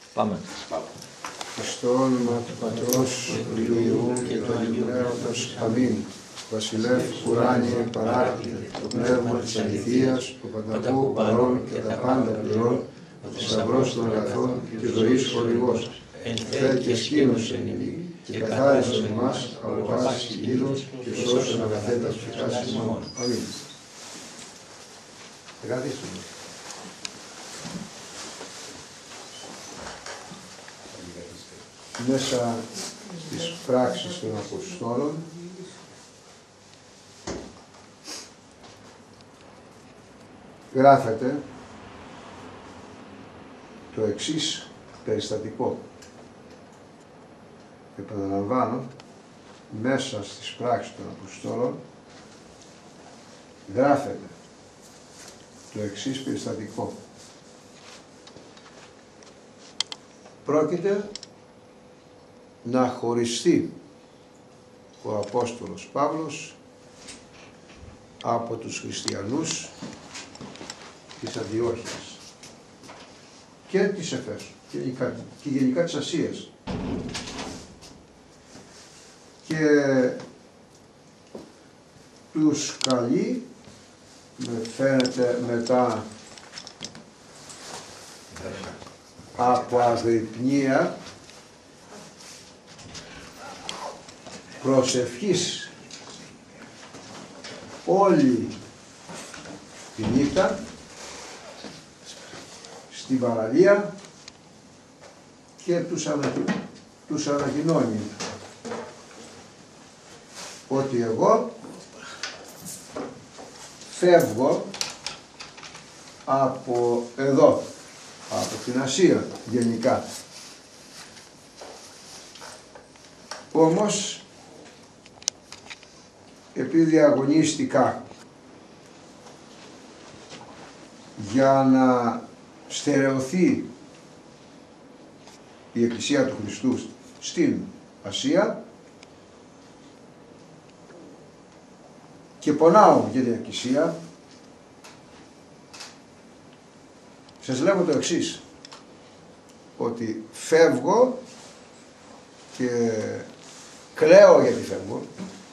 Πάμε. Στο όνομα του Πατρός, του Υιού και του Αγίου Πνεύματος. Αμήν. Βασιλεύ, ουράνιε, παράκλητε, το πνεύμα της αληθείας, ο πανταχού παρών και τα πάντα πληρών, ο θησαυρός των αγαθών και ζωής χορηγός. Φέρ και σκήνωσεν ημί, και καθάρισον εμάς από πάσης κινδύνους και σώσον αγαθέτας ψυχάς ημών. Αμήν. Καθίστε. Μέσα στις πράξεις των Αποστόλων γράφεται το εξής περιστατικό. Επαναλαμβάνω, μέσα στις πράξεις των Αποστόλων γράφεται το εξής περιστατικό. Πρόκειται να χωριστεί ο Απόστολος Παύλος από τους χριστιανούς της Αντιόχειας και της Εφέσου και γενικά της Ασίας, και τους καλεί, με φαίνεται μετά από αγρυπνία προσευχής όλη τη νύχτα στην παραλία και τους ανακοινώνει ότι εγώ φεύγω από εδώ, από την Ασία γενικά. Όμως, επειδή αγωνίστηκα για να στερεωθεί η Εκκλησία του Χριστού στην Ασία και πονάω για την Εκκλησία, σας λέγω το εξής, ότι φεύγω και κλαίω γιατί φεύγω.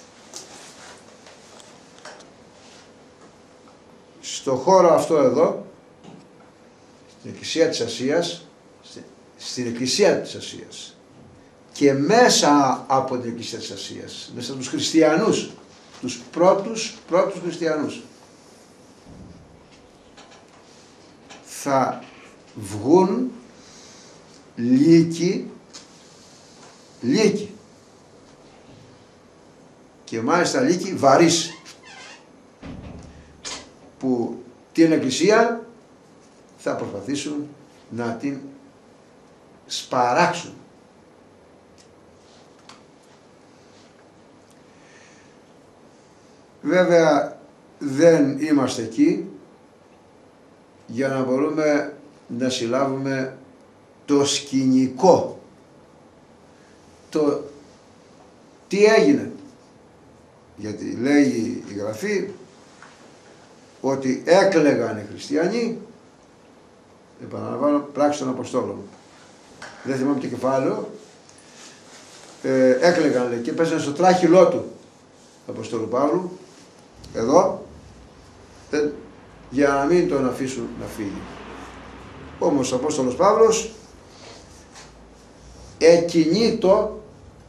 Στο χώρο αυτό εδώ, στην Εκκλησία της Ασίας, στην Εκκλησία της Ασίας και μέσα από την Εκκλησία της Ασίας, μέσα στους χριστιανούς, τους πρώτους χριστιανούς, θα βγουν λύκοι και μάλιστα λύκοι βαρύς, που την Εκκλησία θα προσπαθήσουν να την σπαράξουν. Βέβαια δεν είμαστε εκεί για να μπορούμε να συλλάβουμε το σκηνικό, το τι έγινε, γιατί λέει η Γραφή ότι έκλαιγαν οι χριστιανοί, επαναλαμβάνω, πράξεις των Αποστόλων, δεν θυμάμαι το κεφάλαιο, έκλαιγαν, λέει, και πέσανε στο τράχυλό του Αποστόλου Παύλου, εδώ, για να μην τον αφήσουν να φύγει. Όμως ο Απόστολος Παύλος εκκινείτο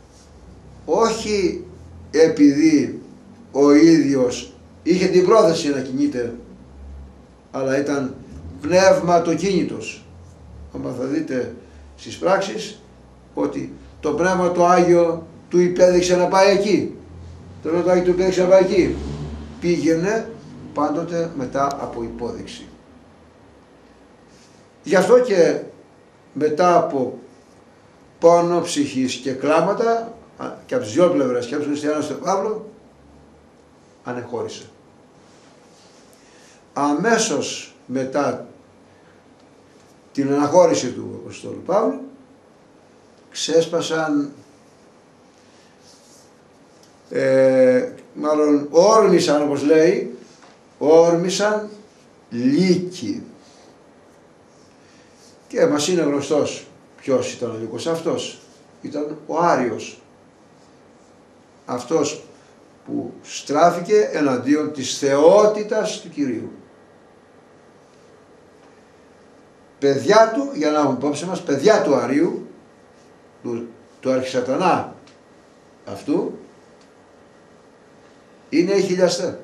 όχι επειδή ο ίδιος είχε την πρόθεση να κινείται, αλλά ήταν πνευματοκίνητος. Άμα θα δείτε στις πράξεις ότι το Πνεύμα το Άγιο του υπέδειξε να πάει εκεί. Το Πνεύμα το Άγιο του υπέδειξε να πάει εκεί. Πήγαινε πάντοτε μετά από υπόδειξη. Γι' αυτό και μετά από πόνο ψυχής και κλάματα και από τις δυο πλευρές, και από τους χριστιανούς του Παύλου, ανεχώρησε. Αμέσως μετά την αναχώρηση του Αποστόλου Παύλου ξέσπασαν, μάλλον όρμησαν, όπως λέει, όρμησαν λύκοι. Και μας είναι γνωστός Ποιος ήταν ο Λύκος αυτός? Ήταν ο Άριος. Αυτός που στράφηκε εναντίον της θεότητας του Κυρίου. Παιδιά του, για να έχουμε υπόψη μας, παιδιά του Αρίου, του αρχισατανά αυτού, είναι οι χιλιαστέ.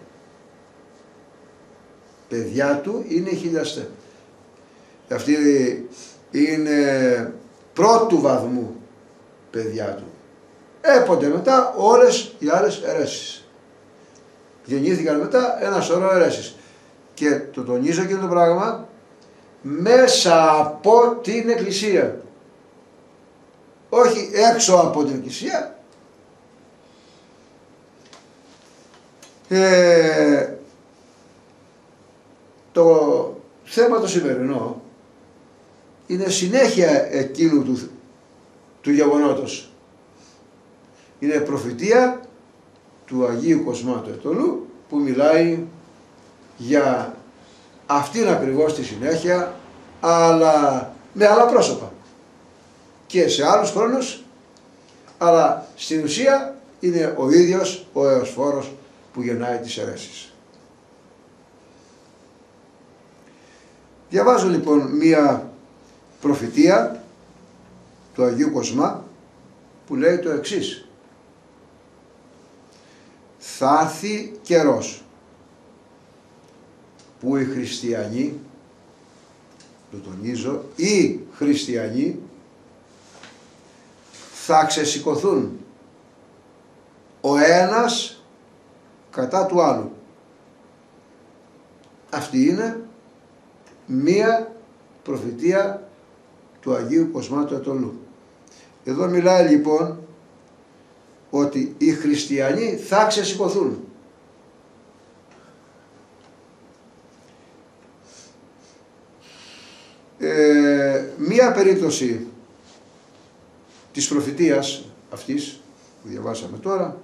Παιδιά του είναι οι χιλιαστέ. Αυτοί είναι πρώτου βαθμού παιδιά του. Έπονται μετά όλες οι άλλες αιρέσεις. Γεννήθηκαν μετά ένα σωρό αιρέσεις. Και το τονίζω και το πράγμα, μέσα από την Εκκλησία. Όχι έξω από την Εκκλησία. Το θέμα το σημερινό είναι συνέχεια εκείνου του γεγονότος. Είναι προφητεία του Αγίου Κοσμά του Αιτωλού που μιλάει για αυτήν ακριβώς τη συνέχεια, αλλά με άλλα πρόσωπα και σε άλλους χρόνους, αλλά στην ουσία είναι ο ίδιος ο Εωσφόρος που γεννάει τις αιρέσεις. Διαβάζω λοιπόν μία προφητεία του Αγίου Κοσμά που λέει το εξής: θα έρθει καιρός που οι χριστιανοί, το τονίζω, οι χριστιανοί θα ξεσηκωθούν ο ένας κατά του άλλου. Αυτή είναι μία προφητεία του Αγίου Κοσμά του Αιτωλού. Εδώ μιλάει λοιπόν ότι οι χριστιανοί θα ξεσηκωθούν. Μία περίπτωση της προφητείας αυτής που διαβάσαμε τώρα,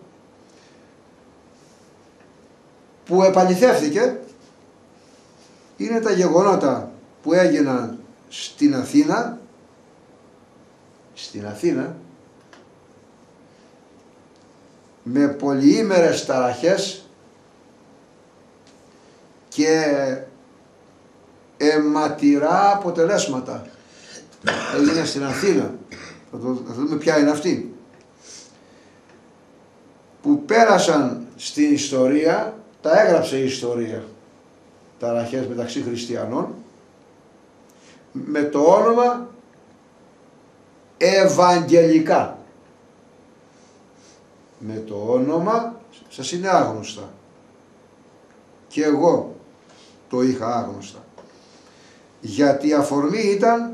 που επαληθεύθηκε, είναι τα γεγονότα που έγιναν στην Αθήνα με πολυήμερες ταραχές και αιματηρά αποτελέσματα. Έγινε στην Αθήνα. Θα δούμε ποια είναι αυτή. Που πέρασαν στην ιστορία, τα έγραψε η ιστορία, ταραχές μεταξύ χριστιανών, με το όνομα Ευαγγελικά. Με το όνομα σας είναι άγνωστα. Και εγώ το είχα άγνωστα. Γιατί η αφορμή ήταν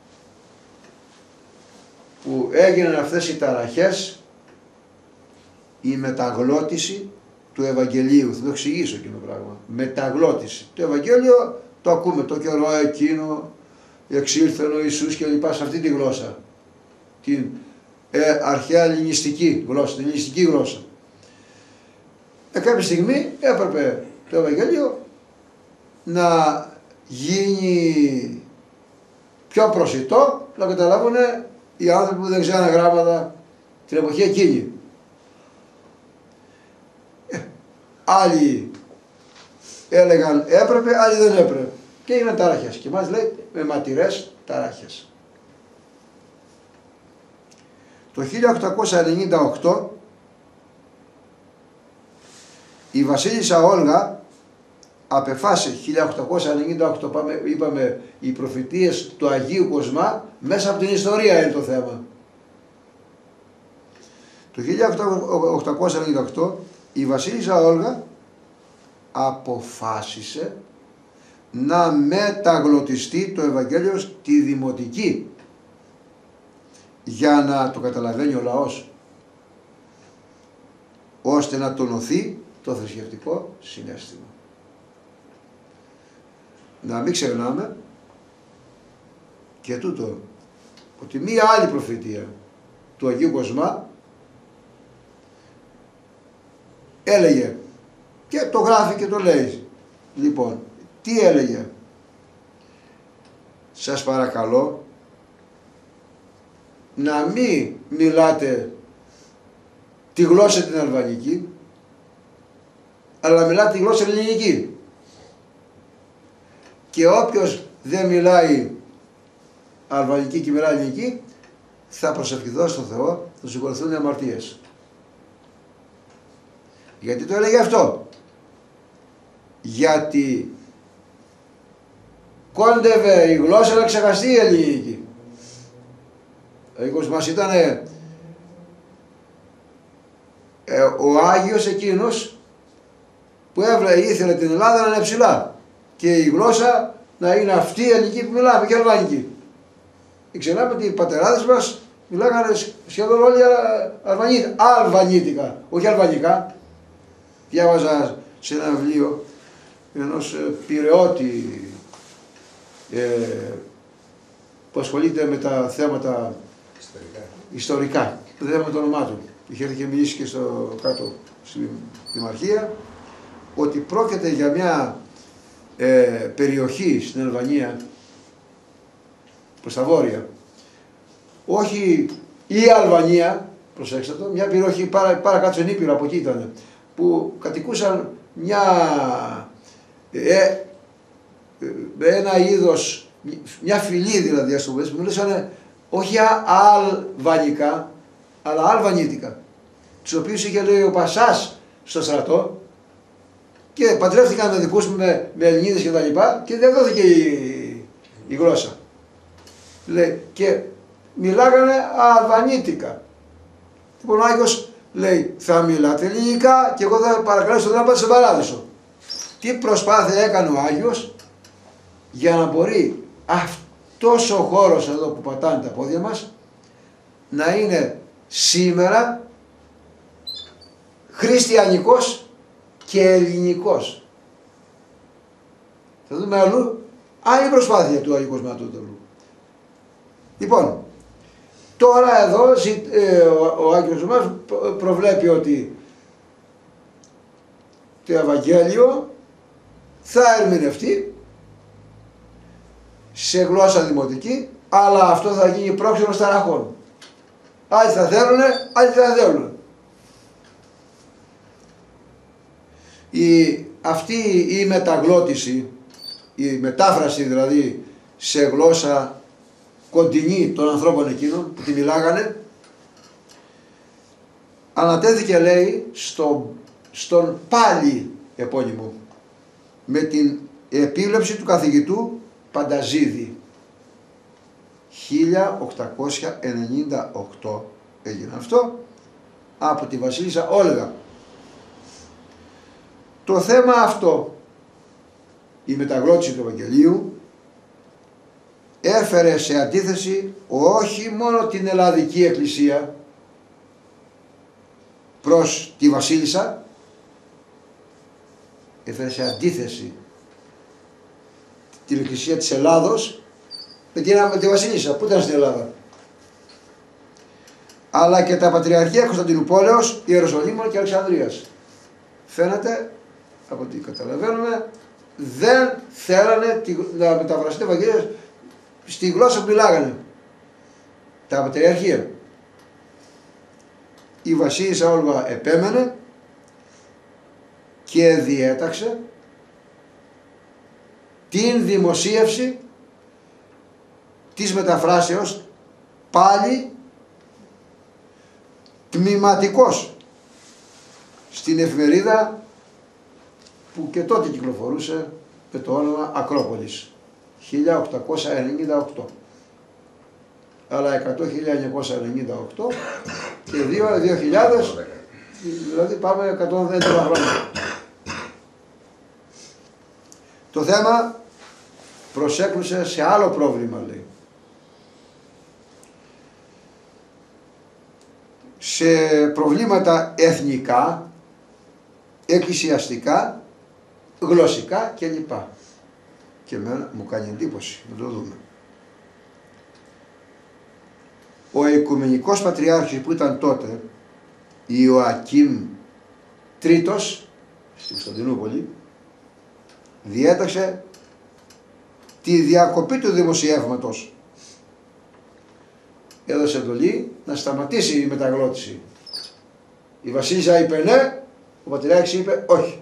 που έγιναν αυτές οι ταραχές, η μεταγλώτηση του Ευαγγελίου. Θα το εξηγήσω εκείνο το πράγμα. Μεταγλώτηση. Το Ευαγγέλιο το ακούμε το καιρό εκείνο, εξήλθεν ο Ιησούς και λοιπά, σε αυτή τη γλώσσα. Την αρχαία ελληνιστική γλώσσα, την ελληνιστική γλώσσα. Κάποια στιγμή έπρεπε το Ευαγγέλιο να γίνει πιο προσιτό, να καταλάβουν οι άνθρωποι που δεν ξέρουν γράμματα την εποχή εκείνη. Άλλοι έλεγαν έπρεπε, άλλοι δεν έπρεπε. Και έγιναν ταράχες. Και μας λέει με ματηρές ταράχες. Το 1898 η βασίλισσα Όλγα απεφάσισε, 1898 είπαμε οι προφητείες του Αγίου Κοσμά, μέσα από την ιστορία είναι το θέμα. Το 1898 η βασίλισσα Όλγα αποφάσισε να μεταγλωτιστεί το Ευαγγέλιο στη Δημοτική για να το καταλαβαίνει ο λαός, ώστε να τονωθεί το θρησκευτικό συναίσθημα. Να μην ξεχνάμε και τούτο, ότι μία άλλη προφητεία του Αγίου Κοσμά έλεγε, και το γράφει και το λέει. Λοιπόν, τι έλεγε? Σας παρακαλώ, να μην μιλάτε τη γλώσσα την αλβανική, αλλά να μιλάτε τη γλώσσα ελληνική. Και όποιος δεν μιλάει αλβανική και μιλάει ελληνική, θα προσευχηθώ στον Θεό, θα συγχωρηθούν οι αμαρτίες. Γιατί το έλεγε αυτό? Γιατί κόντευε η γλώσσα να ξεχαστεί η ελληνική. Μας ήταν ο Άγιος εκείνος που ήθελε την Ελλάδα να είναι ψηλά και η γλώσσα να είναι αυτή η ελληνική που μιλάμε και αλβανική. Ξέραμε ότι οι πατεράδες μας μιλάγανε σχεδόν όλοι αλβανίτικα, όχι αλβανικά. Διάβαζα σε ένα βιβλίο ενός πειραιώτη που ασχολείται με τα θέματα ιστορικά. Δεν θυμάμαι το όνομά του. Είχε έρθει και μιλήσει και στο κάτω στη Δημαρχία ότι πρόκειται για μια περιοχή στην Αλβανία προς τα βόρεια. Όχι η Αλβανία, προσέξτε το, μια περιοχή παρακάτω στην Ήπειρο, από εκεί ήταν, που κατοικούσαν ένα είδος, μια φυλή δηλαδή, ας το πούμε, που μιλούσαν όχι αλβανικά, αλλά αλβανίτικα, τους οποίους είχε, λέει, ο Πασάς στο στρατό και παντρεύτηκαν με δικούς με Ελληνίδες και τα λοιπά και δεν δόθηκε η γλώσσα. Λέει, και μιλάγανε αλβανίτικα. Λοιπόν, ο Άγιος λέει, θα μιλάτε ελληνικά και εγώ θα παρακαλέσω να πάτε σε παράδεισο. Τι προσπάθεια έκανε ο Άγιος για να μπορεί αυτός ο χώρος εδώ που πατάνε τα πόδια μας να είναι σήμερα χριστιανικός και ελληνικός. Θα δούμε αλλού άλλη προσπάθεια του Αγίου Κοσματότολου. Λοιπόν, τώρα εδώ ο Άγιος μας προβλέπει ότι το Ευαγγέλιο θα ερμηνευτεί σε γλώσσα δημοτική, αλλά αυτό θα γίνει πρόξενος ταραχών. Άλλοι θα θέλουν, άλλοι θα θέλουν. Αυτή η μεταγλώτηση, η μετάφραση δηλαδή σε γλώσσα κοντινή των ανθρώπων εκείνων που τη μιλάγανε, ανατέθηκε, λέει, στον πάλι επώνυμο με την επίβλεψη του καθηγητού Πανταζίδη. 1898 έγινε αυτό από τη βασίλισσα Όλγα. Το θέμα αυτό, η μεταγλώτηση του Ευαγγελίου, έφερε σε αντίθεση όχι μόνο την Ελλαδική Εκκλησία προς τη βασίλισσα, έφερε σε αντίθεση την Εκκλησία της Ελλάδος με τη βασίλισσα που ήταν στην Ελλάδα, αλλά και τα Πατριαρχία Κωνσταντινούπολεως, Ιεροσολύμων και Αλεξανδρίας. Φαίνεται, από ό,τι καταλαβαίνουμε, δεν θέλανε να μεταφραστεί το Ευαγγέλιο στη γλώσσα που μιλάγανε τα Πατριαρχία. Η βασίλισσα Όλγα επέμενε και διέταξε την δημοσίευση της μεταφράσεως πάλι τμηματικός στην εφημερίδα που και τότε κυκλοφορούσε με το όνομα Ακρόπολης, 1898. Αλλά 100, 1998 και 2000, δηλαδή πάμε 110 χρόνια. Το θέμα προσέκλουσε σε άλλο πρόβλημα, λέει. Σε προβλήματα εθνικά, εκκλησιαστικά, γλωσσικά κλπ. Και εμένα μου κάνει εντύπωση, να το δούμε. Ο Οικουμενικός Πατριάρχης που ήταν τότε, Ιωακήμ Τρίτος, στην Κωνσταντινούπολη, διέταξε τη διακοπή του δημοσιεύματος έδωσε εντολή να σταματήσει η μεταγλώτηση. Η βασίλισσα είπε ναι, ο πατριάρχης είπε όχι.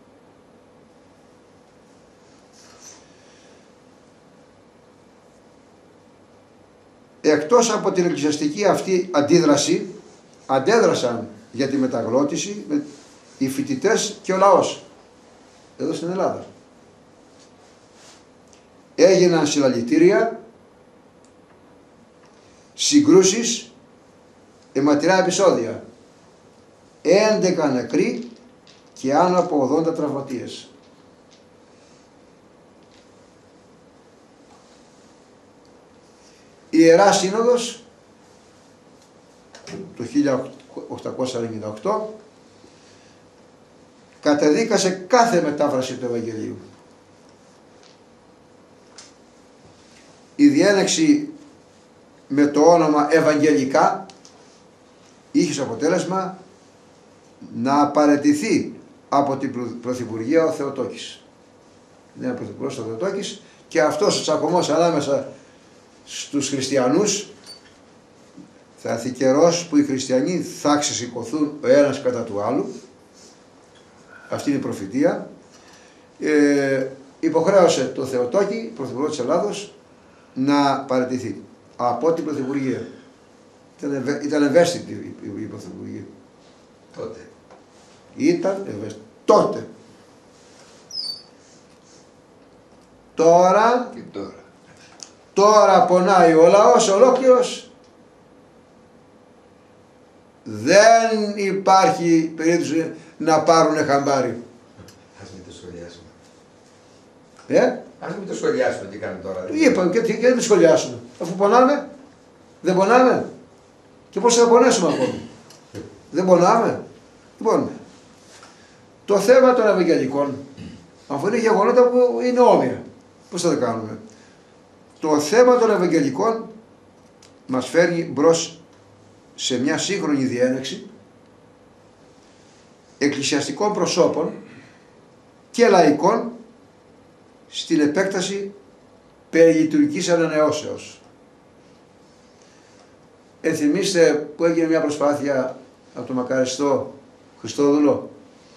Εκτός από την εκκλησιαστική αυτή αντίδραση, αντέδρασαν για τη μεταγλώτηση οι φοιτητές και ο λαός εδώ στην Ελλάδα. Έγιναν συλλαλητήρια, συγκρούσεις, αιματηρά επεισόδια. 11 νεκροί και άνω από 80 τραυματίες. Η Ιερά Σύνοδος το 1898 καταδίκασε κάθε μετάφραση του Ευαγγελίου. Η διένεξη με το όνομα Ευαγγελικά είχε ως αποτέλεσμα να παραιτηθεί από την Πρωθυπουργία ο Θεοτόκης. Είναι ο Πρωθυπουργός ο Θεοτόκης και αυτός ο τσακωμός ανάμεσα στους χριστιανούς θα έρθει καιρός που οι χριστιανοί θα ξεσηκωθούν ο ένας κατά του άλλου. Αυτή είναι η προφητεία. Υποχρέωσε το Θεοτόκη, Πρωθυπουργό της Ελλάδος, να παραιτηθεί από την Πρωθυπουργία. Ήταν ευαίσθητη η Πρωθυπουργία. Τότε. Ήταν ευαίσθητη. Τότε. Τώρα. Και τώρα. Τώρα πονάει ο λαός ολόκληρος. Δεν υπάρχει περίπτωση να πάρουν χαμπάρι. Ας μην το σχολιάσουμε. Ας μην το σχολιάσουμε τι κάνουμε τώρα. Είπαμε και δεν το σχολιάσουμε. Αφού πονάμε, δεν πονάμε. Και πώς θα πονέσουμε ακόμη. Δεν πονάμε. Λοιπόν, το θέμα των Ευαγγελικών, αφού είναι γεγονότα που είναι όμοια, πώς θα τα κάνουμε. Το θέμα των Ευαγγελικών μας φέρνει μπρος σε μια σύγχρονη διένεξη εκκλησιαστικών προσώπων και λαϊκών στην επέκταση περί λειτουργικής ανανεώσεως. Ενθυμίστε που έγινε μια προσπάθεια από τον μακαριστό Χριστόδουλο,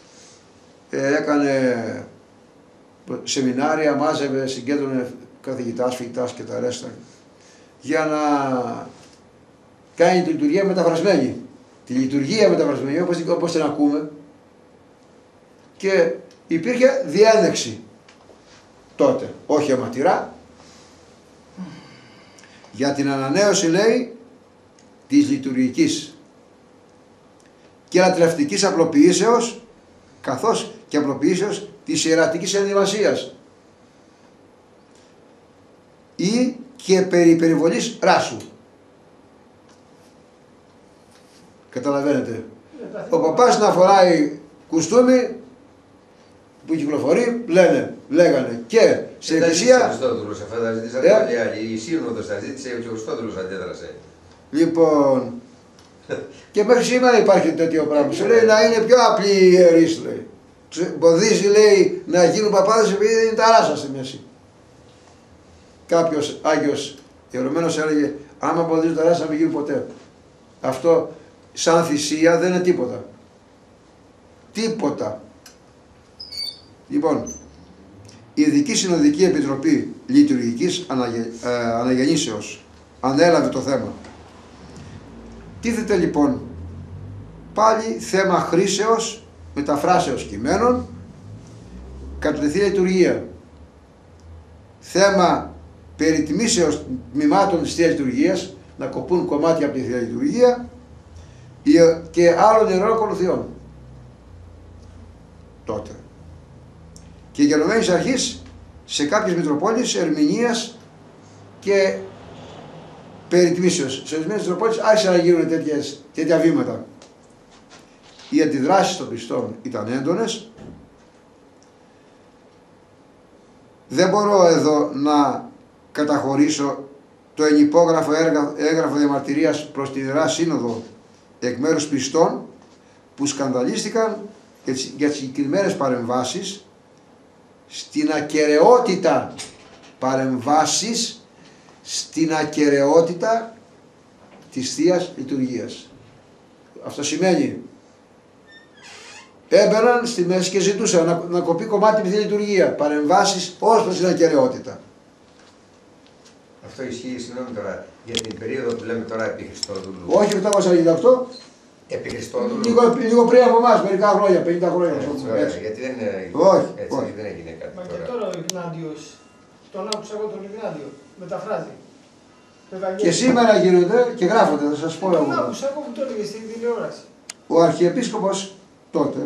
έκανε σεμινάρια, μάζευε, συγκέντρωνε καθηγητάς, φοιτητάς και τα ρέστα για να κάνει τη λειτουργία μεταφρασμένη. Τη λειτουργία μεταφρασμένη, όπως την ακούμε, και υπήρχε διένεξη τότε, όχι αιματηρά, για την ανανέωση, λέει, της λειτουργικής και λατρευτικής απλοποιήσεως, καθώς και απλοποιήσεως της ιερατικής ενδυμασίας ή και περί περιβολής ράσου. Καταλαβαίνετε. Ο παπάς να φοράει κουστούμι που κυκλοφορεί, λέγανε και στην εκκλησία. Η Σύνοδος τα ζήτησε, ο Χριστόδουλος αντέδρασε. Λοιπόν, και μέχρι σήμερα υπάρχει τέτοιο πράγμα. Σου λέει να είναι πιο απλή η ιερής, λέει. Εμποδίζει, λέει, να γίνουν παπάδες επειδή είναι ταράσα στη μέση. Κάποιος Άγιος ιερωμένος έλεγε, άμα εμποδίζουν ταράσα να μην γίνουν ποτέ. Αυτό σαν θυσία δεν είναι τίποτα. Τίποτα. Λοιπόν, η Ειδική Συνοδική Επιτροπή Λειτουργικής Αναγεννήσεως ανέλαβε το θέμα. Τίθεται λοιπόν πάλι θέμα χρήσεως, μεταφράσεως κειμένων κατά τη Θεία Λειτουργία. Θέμα περιτιμήσεως τμήματων της Θείας Λειτουργίας, να κοπούν κομμάτια από τη Θεία Λειτουργία και άλλων ιερών ακολουθιών. Τότε. Και γενομένης αρχής σε κάποιες Μητροπόλεις ερμηνείας και περιτιμήσεως. Σε ορισμένες Μητροπόλεις άρχισαν να γίνουν τέτοια βήματα. Οι αντιδράσεις των πιστών ήταν έντονες. Δεν μπορώ εδώ να καταχωρήσω το ενυπόγραφο έγγραφο διαμαρτυρίας προς την Ιερά Σύνοδο εκ μέρους πιστών που σκανδαλίστηκαν για τις συγκεκριμένες παρεμβάσεις στην ακεραιότητα, παρεμβάσεις στην ακεραιότητα της Θείας Λειτουργίας. Αυτό σημαίνει έμπαιναν στη μέση και ζητούσαν να κοπεί κομμάτι με τη λειτουργία, παρεμβάσεις ως προς την ακεραιότητα. Αυτό ισχύει, συγγνώμη τώρα, για την περίοδο που λέμε τώρα επί Χριστόδουλου. Όχι 898, Επί Χριστόδουλου. λίγο πριν από εμάς, μερικά χρόνια, 50 χρόνια. Έτσι, γιατί δεν, Όχι, έτσι, όχι. δεν έγινε κάτι Μα και τώρα. τώρα ο Ιγνάτιος, τον άκουσα εγώ τον Ιγνάτιο, μεταφράζει. Και σήμερα γίνονται και γράφονται, θα σας πω Τον εγώ. άκουσα εγώ που το έλεγε στην τηλεόραση. Ο Αρχιεπίσκοπος τότε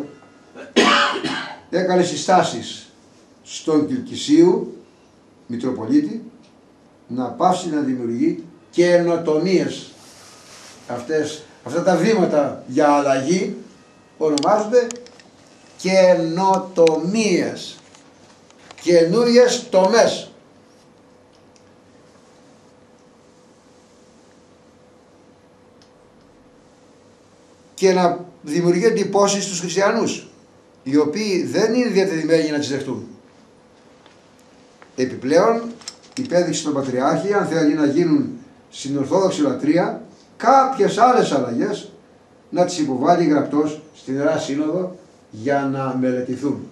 έκανε συστάσεις στον Κιλκισίου Μητροπολίτη να πάψει να δημιουργεί καινοτομίες. Αυτά τα βήματα για αλλαγή ονομάζονται καινοτομίες, καινούριες τομές. Και να δημιουργεί εντυπώσεις στους χριστιανούς, οι οποίοι δεν είναι διατεθειμένοι να τις δεχτούν. Επιπλέον, υπέδειξε στον Πατριάρχη, αν θέλει να γίνουν στην Ορθόδοξη λατρεία, κάποιες άλλες αλλαγές να τις υποβάλει γραπτός στην Ιερά Σύνοδο για να μελετηθούν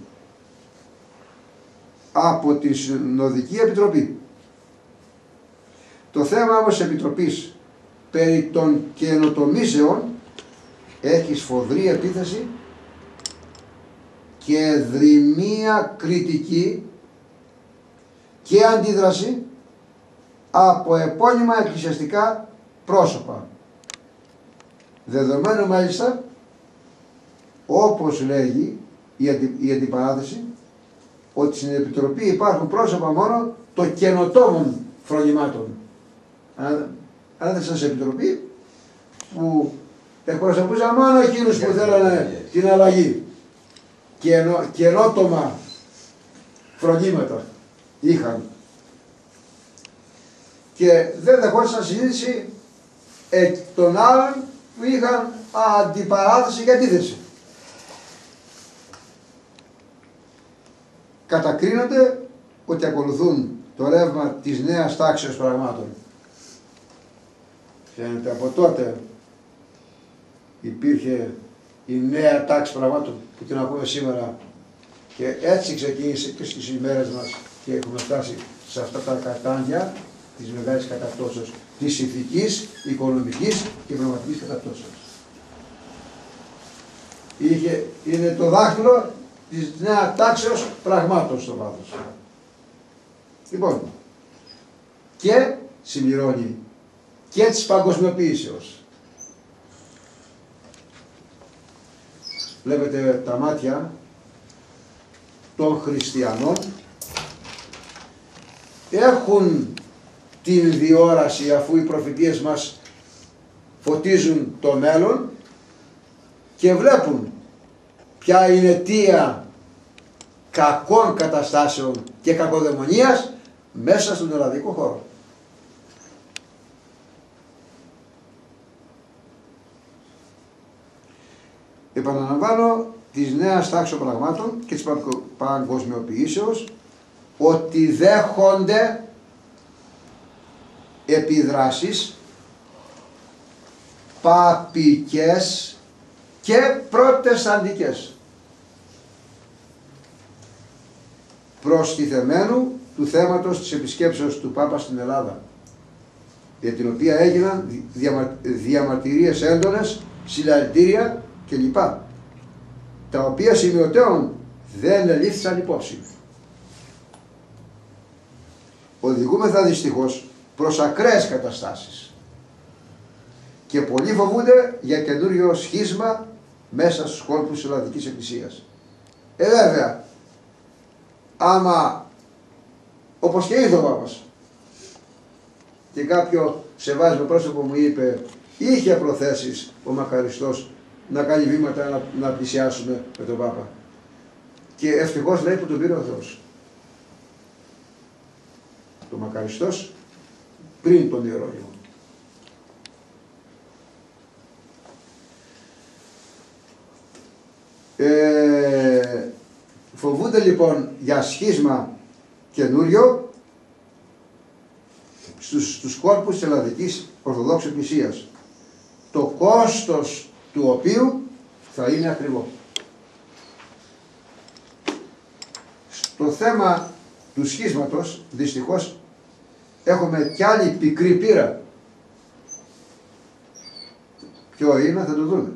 από τη Συνοδική Επιτροπή. Το θέμα όμως της Επιτροπής περί των καινοτομήσεων έχει σφοδρή επίθεση και δρυμία κριτική και αντίδραση από επώνυμα εκκλησιαστικά πρόσωπα. Δεδομένου μάλιστα, όπως λέγει η αντιπαράθεση, ότι στην Επιτροπή υπάρχουν πρόσωπα μόνο των καινοτόμων φρονημάτων. Αν δεν σας Επιτροπή που εκπροσωπούσαν μόνο εκείνους που θέλανε την αλλαγή. Καινότομα φρονήματα είχαν. Και δεν δεχόντουσαν συζήτηση των άλλων που είχαν αντιπαράθεση και αντίθεση. Κατακρίνονται ότι ακολουθούν το ρεύμα της νέας τάξεως πραγμάτων. Φαίνεται από τότε υπήρχε η νέα τάξη πραγμάτων που την ακούμε σήμερα και έτσι ξεκίνησε και στις ημέρες μας και έχουμε φτάσει σε αυτά τα κατάντια της μεγάλης καταπτώσεως, της ηθικής, οικονομικής και πνευματικής καταπτώσεως. Είναι το δάχτυλο της νέα τάξεως πραγμάτων στο βάθος. Λοιπόν, και συμπληρώνει και της παγκοσμιοποίησεως. Βλέπετε τα μάτια των χριστιανών έχουν την διόραση, αφού οι προφητείες μας φωτίζουν το μέλλον και βλέπουν ποια είναι αιτία κακών καταστάσεων και κακοδαιμονίας μέσα στον ελλαδικό χώρο. Επαναλαμβάνω, της νέας τάξης πραγμάτων και της παγκοσμιοποιήσεως, ότι δέχονται επιδράσεις παπικές και προτεσταντικές προστιθεμένου του θέματος της επισκέψεως του Πάπα στην Ελλάδα, για την οποία έγιναν διαμαρτυρίες έντονες, συλλαλητήρια κλπ, τα οποία σημειωτέων δεν ελήφθησαν υπόψη. Οδηγούμεθα δυστυχώς προς ακραίες καταστάσεις και πολλοί φοβούνται για καινούριο σχίσμα μέσα στους κόλπους της Ελλαδικής Εκκλησίας. Βέβαια, άμα, όπως και ήρθε ο Πάπας και κάποιο σεβάσιμο πρόσωπο μου είπε, είχε προθέσεις ο μακαριστός να κάνει βήματα να πλησιάσουμε με τον Πάπα. Και ευτυχώς λέει που τον πήρε ο Θεός. Το μακαριστός πριν τον Ιερώνυμο. Φοβούνται λοιπόν για σχίσμα καινούριο στους κόρπους της Ελλαδικής Ορθοδόξου Εκκλησίας. το κόστος του οποίου θα είναι ακριβό. Στο θέμα του σχίσματος, δυστυχώς, έχουμε κι άλλη πικρή πείρα. Ποιο είναι, θα το δούμε.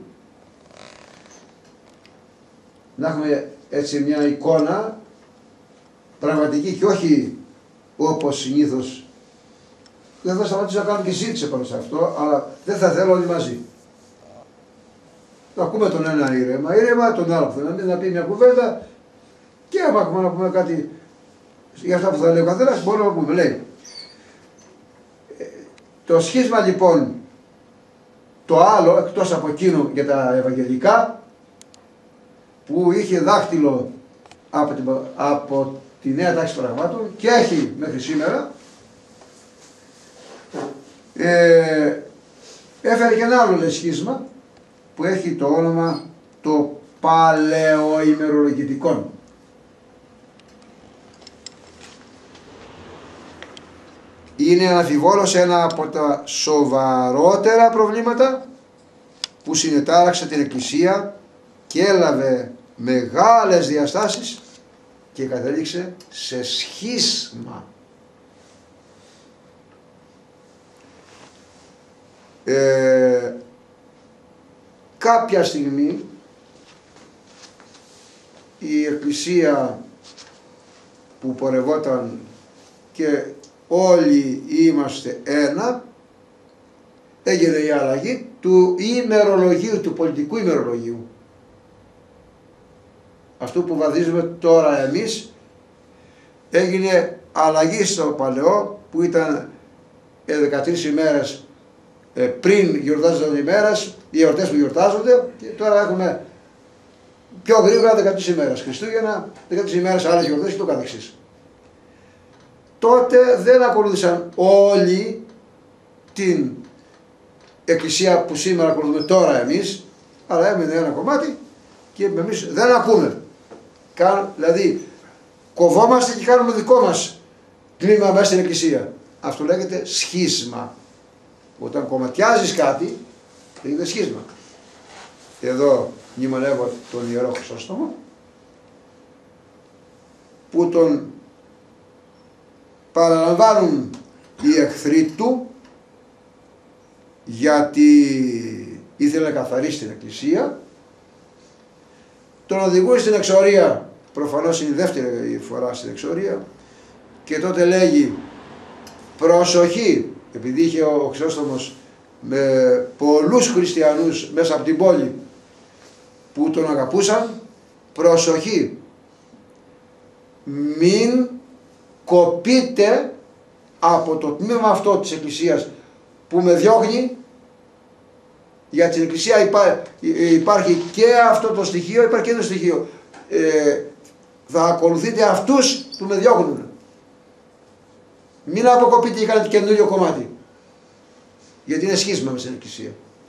Να έχουμε έτσι μια εικόνα πραγματική και όχι όπως συνήθως. Δεν θα σταματήσω να κάνω και συζήτηση πάνω σε αυτό, αλλά δεν θα θέλω όλοι μαζί. Να ακούμε τον ένα ήρεμα, τον άλλο που θέλει να πει μια κουβέντα και άμα έχουμε να πούμε κάτι για αυτά που θα λέει ο καθένας, μπορούμε να πούμε. Λέει, το σχίσμα λοιπόν, το άλλο εκτός από εκείνο για τα ευαγγελικά, που είχε δάχτυλο από τη νέα τάξη πραγμάτων και έχει μέχρι σήμερα, έφερε και ένα άλλο σχίσμα που έχει το όνομα το παλαιοημερολογητικών. Είναι αναμφιβόλως ένα από τα σοβαρότερα προβλήματα που συνετάραξε την Εκκλησία και έλαβε μεγάλες διαστάσεις και κατέληξε σε σχίσμα. Κάποια στιγμή η Εκκλησία που πορευόταν και όλοι είμαστε ένα, έγινε η αλλαγή του ημερολογίου, του πολιτικού ημερολογίου. Αυτό που βαδίζουμε τώρα εμείς, έγινε αλλαγή στο παλαιό που ήταν 13 ημέρες πριν γιορτάζονταν ημέρες, οι εορτές που γιορτάζονται, και τώρα έχουμε πιο γρήγορα 13 ημέρες. Χριστούγεννα, 13 ημέρες άλλες γιορτές και το καθεξής. Τότε δεν ακολούθησαν όλοι την Εκκλησία που σήμερα ακολουθούμε τώρα εμείς, αλλά έμεινε ένα κομμάτι και εμείς δεν ακούμε. Δηλαδή κοβόμαστε και κάνουμε δικό μας κλίμα μέσα στην Εκκλησία. Αυτό λέγεται σχίσμα. Όταν κομματιάζεις κάτι, λέγεται σχίσμα. Εδώ μνημονεύω τον Ιερό Χρυσόστομο, που τον παραλαμβάνουν οι εχθροί του, γιατί ήθελε να καθαρίσει την Εκκλησία, τον οδηγούν στην εξορία, προφανώς είναι η δεύτερη φορά στην εξορία, και τότε λέγει προσοχή, επειδή είχε ο Χρυσόστομος με πολλούς χριστιανούς μέσα από την πόλη που τον αγαπούσαν, προσοχή, μην κοπείτε από το τμήμα αυτό της Εκκλησίας που με διώχνει. Για την Εκκλησία υπάρχει και αυτό το στοιχείο, υπάρχει και το στοιχείο. Θα ακολουθείτε αυτούς που με διώχνουν. Μην αποκοπείτε και κάνετε καινούριο κομμάτι. Γιατί είναι σχίσμα με την Εκκλησία.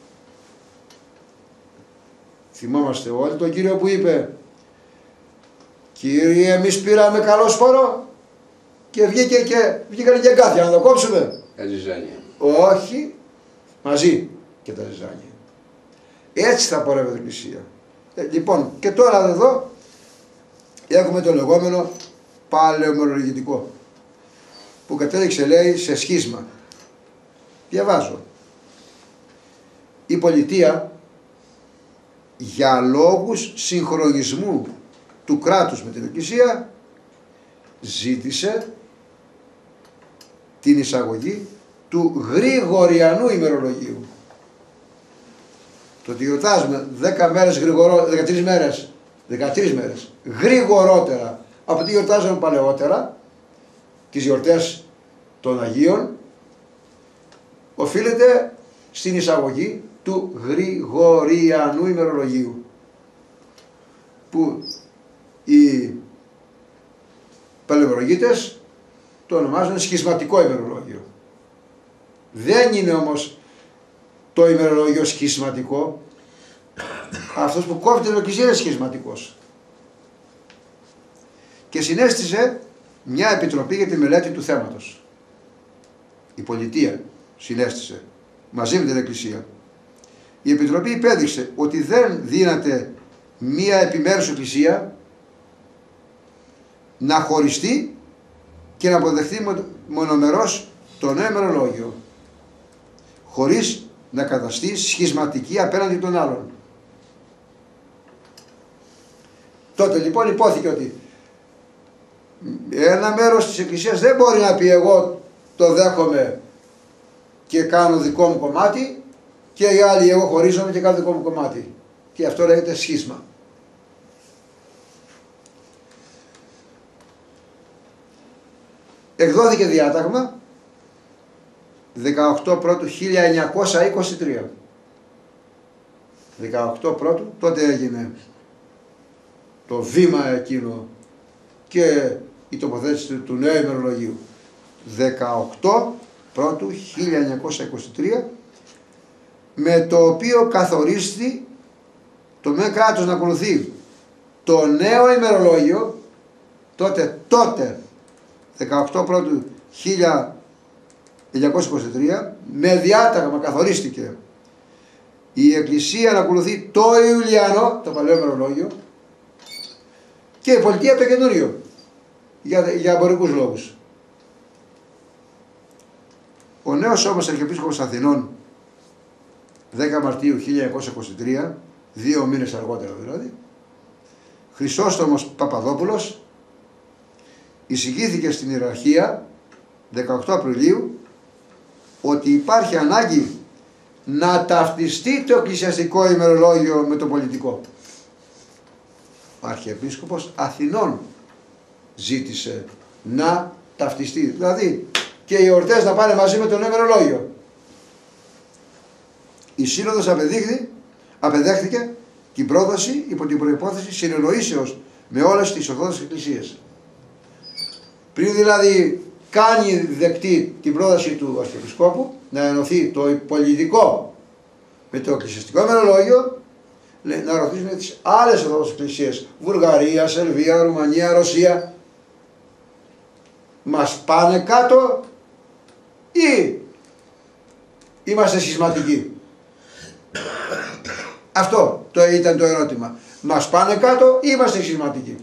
Θυμόμαστε όλοι τον Κύριο που είπε, Κύριε, εμείς πήραμε καλό σπόρο και βγήκαν και εγκάθια να το κόψουμε. Ζυζάνια. Όχι, μαζί και τα ζυζάνια. Έτσι θα πορεύεται η Εκκλησία. Λοιπόν, και τώρα εδώ έχουμε το λεγόμενο παλαιομερολογητικό, που κατέληξε, λέει, σε σχίσμα. Διαβάζω. Η πολιτεία, για λόγους συγχρονισμού του κράτους με την Εκκλησία, ζήτησε την εισαγωγή του Γρηγοριανού ημερολογίου. Το ότι γιορτάζουμε 10 μέρες 13 μέρες γρηγορότερα από ό,τι γιορτάζαμε παλαιότερα, τις γιορτές των Αγίων, οφείλεται στην εισαγωγή του Γρηγοριανού ημερολογίου, που οι παλαιομερολογίτες το ονομάζουν σχισματικό ημερολόγιο. Δεν είναι όμως το ημερολόγιο σχισματικό. Αυτός που κόβει την Εκκλησία είναι σχισματικός. Και συνέστησε μια επιτροπή για τη μελέτη του θέματος. Η πολιτεία συνέστησε μαζί με την Εκκλησία. η Επιτροπή υπέδειξε ότι δεν δύναται μία επιμέρους εκκλησία να χωριστεί και να αποδεχθεί μονομερός το νέο ημερολόγιο, χωρίς να καταστεί σχισματική απέναντι των άλλων. Τότε λοιπόν υπόθηκε ότι ένα μέρος της Εκκλησίας δεν μπορεί να πει εγώ το δέχομαι και κάνω δικό μου κομμάτι και οι άλλοι εγώ χωρίζομαι και κάνω δικό μου κομμάτι. Και αυτό λέγεται σχίσμα. Εκδόθηκε διάταγμα 18 Πρώτου 1923. 18 Πρώτου, τότε έγινε το βήμα εκείνο και η τοποθέτηση του νέου ημερολογίου. 18 Πρώτου 1923, με το οποίο καθορίστη το ΜΕ κράτος να ακολουθεί το νέο ημερολόγιο. Τότε 18 Πρώτου 1923, με διάταγμα καθορίστηκε η Εκκλησία να ακολουθεί το Ιουλιανό, το παλαιό ημερολόγιο, και η πολιτεία το καινούριο, για εμπορικούς λόγους. Ο νέος όμως Αρχιεπίσκοπος Αθηνών 10 Μαρτίου 1923, 2 μήνες αργότερα δηλαδή, Χρυσόστομος Παπαδόπουλος, εισηγήθηκε στην ιεραρχία 18 Απριλίου ότι υπάρχει ανάγκη να ταυτιστεί το εκκλησιαστικό ημερολόγιο με το πολιτικό. Ο Αρχιεπίσκοπος Αθηνών ζήτησε να ταυτιστεί, δηλαδή και οι εορτές να πάνε μαζί με το νέο ημερολόγιο. Η Σύνοδος απεδέχθηκε την πρόταση υπό την προϋπόθεση συνεννοήσεως με όλες τις ορθόδοξες εκκλησίες. Πριν δηλαδή κάνει δεκτή την πρόταση του Αρχιεπισκόπου να ενωθεί το πολιτικό με το εκκλησιαστικό ημερολόγιο, να ρωτήσουμε τις άλλες ορθόδοξες εκκλησίες, Βουλγαρία, Σερβία, Ρουμανία, Ρωσία, μας πάνε κάτω ή είμαστε σχισματικοί? Αυτό ήταν το ερώτημα. Μας πάνε κάτω ή είμαστε σχισματικοί?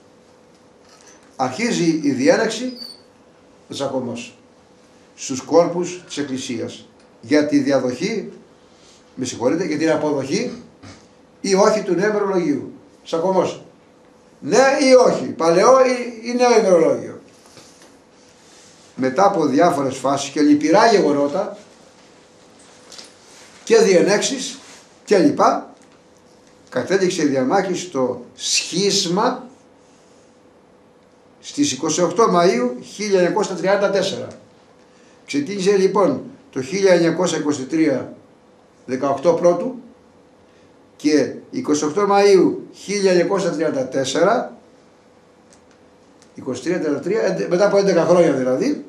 Αρχίζει η διένεξη, ο τσακωμός στους κόλπους της Εκκλησίας για τη διαδοχή, για την αποδοχή ή όχι του νέου ημερολογίου. Τσακωμός. Ναι ή όχι, παλαιό ή νέο ημερολόγιο. Μετά από διάφορες φάσεις και λυπηρά γεγονότα και διενέξεις και λοιπά, κατέληξε η διαμάχη στο σχίσμα στις 28 Μαΐου 1934. Ξεκίνησε λοιπόν το 1923, 18 Πρώτου, και 28 Μαΐου 1934, 23-33, μετά από 11 χρόνια δηλαδή,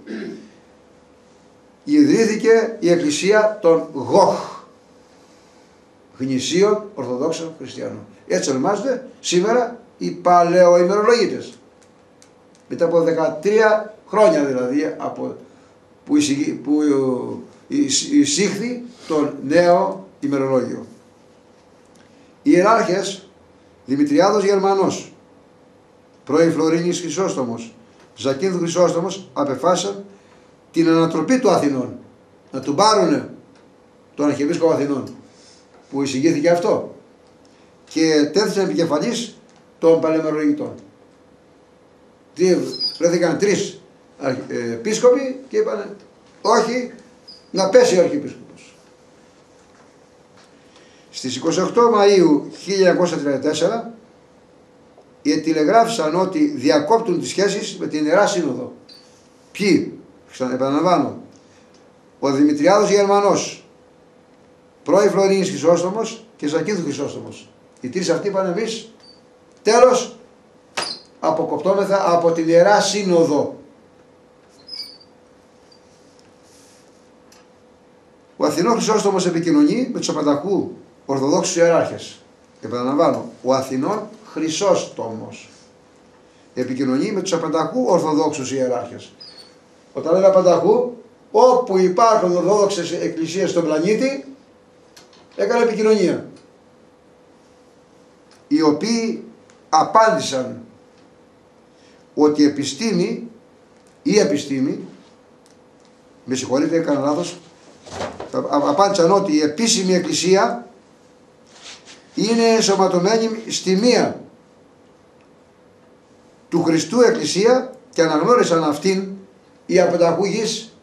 ιδρύθηκε η Εκκλησία των ΓΟΧ, Γνησίων Ορθοδόξων Χριστιανών. Έτσι ονομάζονται σήμερα οι παλαιοημερολογίτες. Μετά από 13 χρόνια δηλαδή που εισήχθη το νέο ημερολόγιο. Οι ιεράρχες Δημητριάδος Γερμανός, πρώην Φλωρίνης Χρυσόστομος, Ζακίνθου Χρυσόστομος απεφάσισαν την ανατροπή του Αθηνών, να του πάρουν τον Αρχιεπίσκοπο Αθηνών που εισηγήθηκε αυτό, και τέθησαν επικεφαλής των παλαιομερολογητών. Βρέθηκαν 3 επίσκοποι και είπαν όχι, να πέσει ο Αρχιεπίσκοπος. Στις 28 Μαΐου 1934 τηλεγράφησαν ότι διακόπτουν τις σχέσεις με την Ιερά Σύνοδο. Ποιοι? Επαναλαμβάνω, ο Δημητριάδος Γερμανός, πρώην Φλωρίνης Χρυσόστομος και Ζακίνθου Χρυσόστομος. Οι 3 αυτοί είπαν εμείς τέλος, αποκοπτόμεθα από την Ιερά Σύνοδο. Ο Αθηνός Χρυσόστομος επικοινωνεί με τους απανταχού Ορθοδόξους ιεράρχες. Επαναλαμβάνω, ο Αθηνών Χρυσόστομος επικοινωνεί με τους απανταχού Ορθοδόξους ιεράρχες. Όταν λέμε απανταχού, όπου υπάρχουν Ορθόδοξες εκκλησίες στον πλανήτη, έκανε επικοινωνία, οι οποίοι απάντησαν ότι η επιστήμη, με συγχωρείτε, έκανα λάθος, απάντησαν ότι η επίσημη εκκλησία είναι ενσωματωμένη στη μία του Χριστού εκκλησία και αναγνώρισαν αυτήν οι απενταχούγεις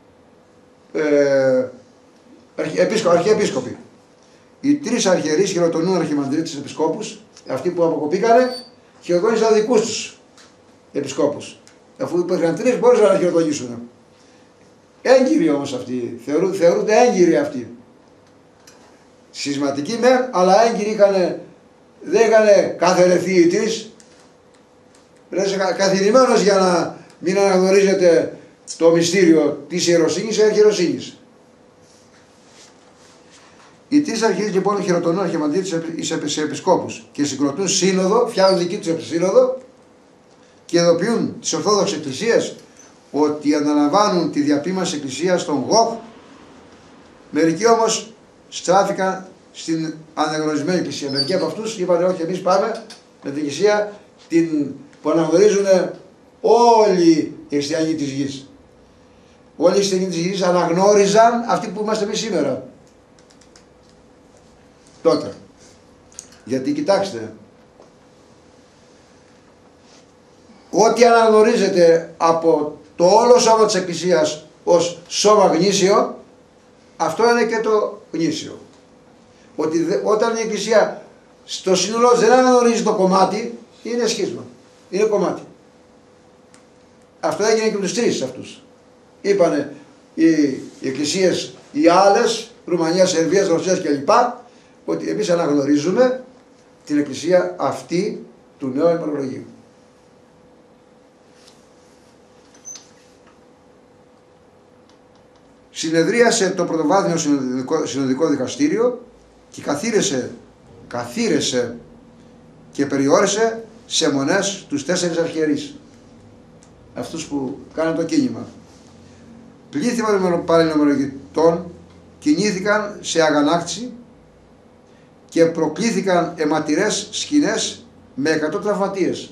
αρχιεπίσκοποι. Οι τρεις αρχιερείς χειροτονούν αρχιμανδρίτες επισκόπους, αυτοί που αποκοπήκανε, χειροτονήσαν δικούς τους επισκόπους. Αφού υπήρχαν τρεις, μπορούσαν να χειροτονήσουν. Έγκυροι όμως αυτοί, θεωρούνται έγκυροι αυτοί. Σχισματικοί μεν, αλλά έγκυροι δεν είχαν καθαιρεθεί οι τρεις. Καθηρημένος για να μην αναγνωρίζετε το μυστήριο της ιεροσύνης ή αρχιεροσύνης. Οι τρεις αρχιερείς λοιπόν χειροτονούν αρχιμανδρίτες σε επισκόπους και συγκροτούν σύνοδο, φτιάχνουν δική τους σύνοδο και ειδοποιούν τις Ορθόδοξες Εκκλησίες ότι αναλαμβάνουν τη διαπίμαση εκκλησίας στον Γοχ. Μερικοί όμως στράφηκαν στην αναγνωρισμένη εκκλησία. Μερικοί από αυτούς είπαν όχι, εμείς πάμε με την εκκλησία που αναγνωρίζουν όλοι οι χριστιανοί της γης. Όλοι οι χριστιανοί της γης αναγνώριζαν αυτοί που είμαστε εμείς σήμερα. Τότε. Γιατί κοιτάξτε, ό,τι αναγνωρίζεται από το όλο σώμα της Εκκλησίας ως σώμα γνήσιο, αυτό είναι και το γνήσιο. Ότι όταν η Εκκλησία στο σύνολο δεν αναγνωρίζει το κομμάτι, είναι σχίσμα, είναι κομμάτι. Αυτό έγινε και με τους τρεις αυτούς. Είπανε οι εκκλησίες οι άλλες, Ρουμανίας, Σερβίας, Ρωσίας κλπ, ότι εμείς αναγνωρίζουμε την εκκλησία αυτή του νέου ημερολογίου. Συνεδρίασε το πρωτοβάθμιο συνοδικό δικαστήριο και καθήρεσε και περιόρισε σε μονές τους 4 αρχιερείς, αυτούς που κάνουν το κίνημα. Πλήθημα των παρενομολογητών κινήθηκαν σε αγανάκτηση και προκλήθηκαν αιματηρές σκηνές με 100 τραυματίες.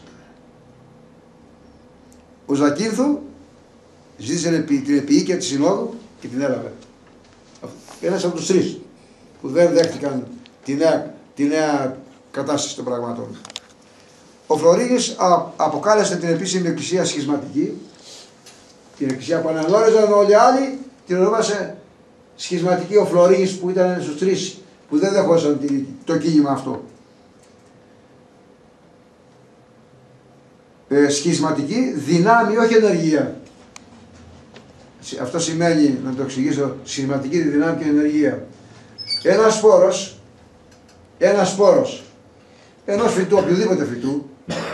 Ο Ζακίνθου ζήτησε την επιοίκεια της Συνόδου και την έλαβε. Ένας από τους τρεις που δεν δέχτηκαν τη νέα κατάσταση των πραγμάτων. Ο Φλωρίνης αποκάλεσε την επίσημη εκκλησία σχισματική. Την εκκλησία που αναγνώριζαν όλοι οι άλλοι την ονόμασε σχισματική. Ο Φλωρίνης που ήταν στους τρεις που δεν δεχόσαν το κίνημα αυτό. Σχισματική δυνάμει, όχι ενεργεία. Αυτό σημαίνει, να το εξηγήσω, σχισματική δυνάμει και ενεργεία. Ένας σπόρος ενός φυτού, οποιοδήποτε φυτού,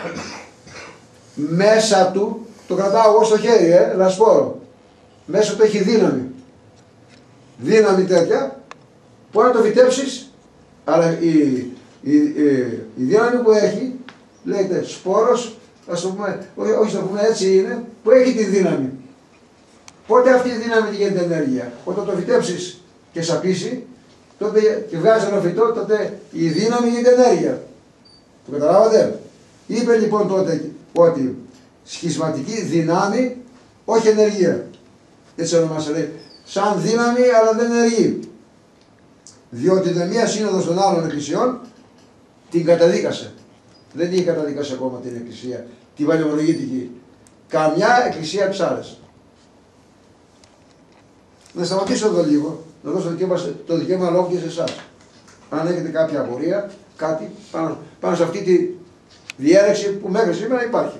μέσα του, το κρατάω εγώ στο χέρι, ένα σπόρο, μέσα του έχει δύναμη τέτοια, που αν το φυτέψεις, αλλά η δύναμη που έχει, λέγεται σπόρος, ας το πούμε, όχι το πούμε έτσι είναι, που έχει τη δύναμη. Πότε αυτή η δύναμη γίνεται ενέργεια? Όταν το φυτέψεις και σαπίσει, τότε και βγάζει ένα φυτό, τότε η δύναμη γίνεται ενέργεια. Το καταλάβατε? Είπε λοιπόν τότε ότι σχισματική δυνάμει, όχι ενεργεία. Έτσι ονομάσε, λέει, σαν δύναμη αλλά δεν ενεργεί. Διότι δε μία σύνοδος των άλλων εκκλησιών την καταδίκασε. Δεν την καταδίκασε ακόμα την εκκλησία, την παλαιολογητική. Καμιά εκκλησία από τις άλλες. Να σταματήσω εδώ λίγο, να δώσω το δικαίωμα λόγου και σε εσάς. Αν έχετε κάποια απορία, κάτι πάνω σε αυτή τη διέρεξη που μέχρι σήμερα υπάρχει.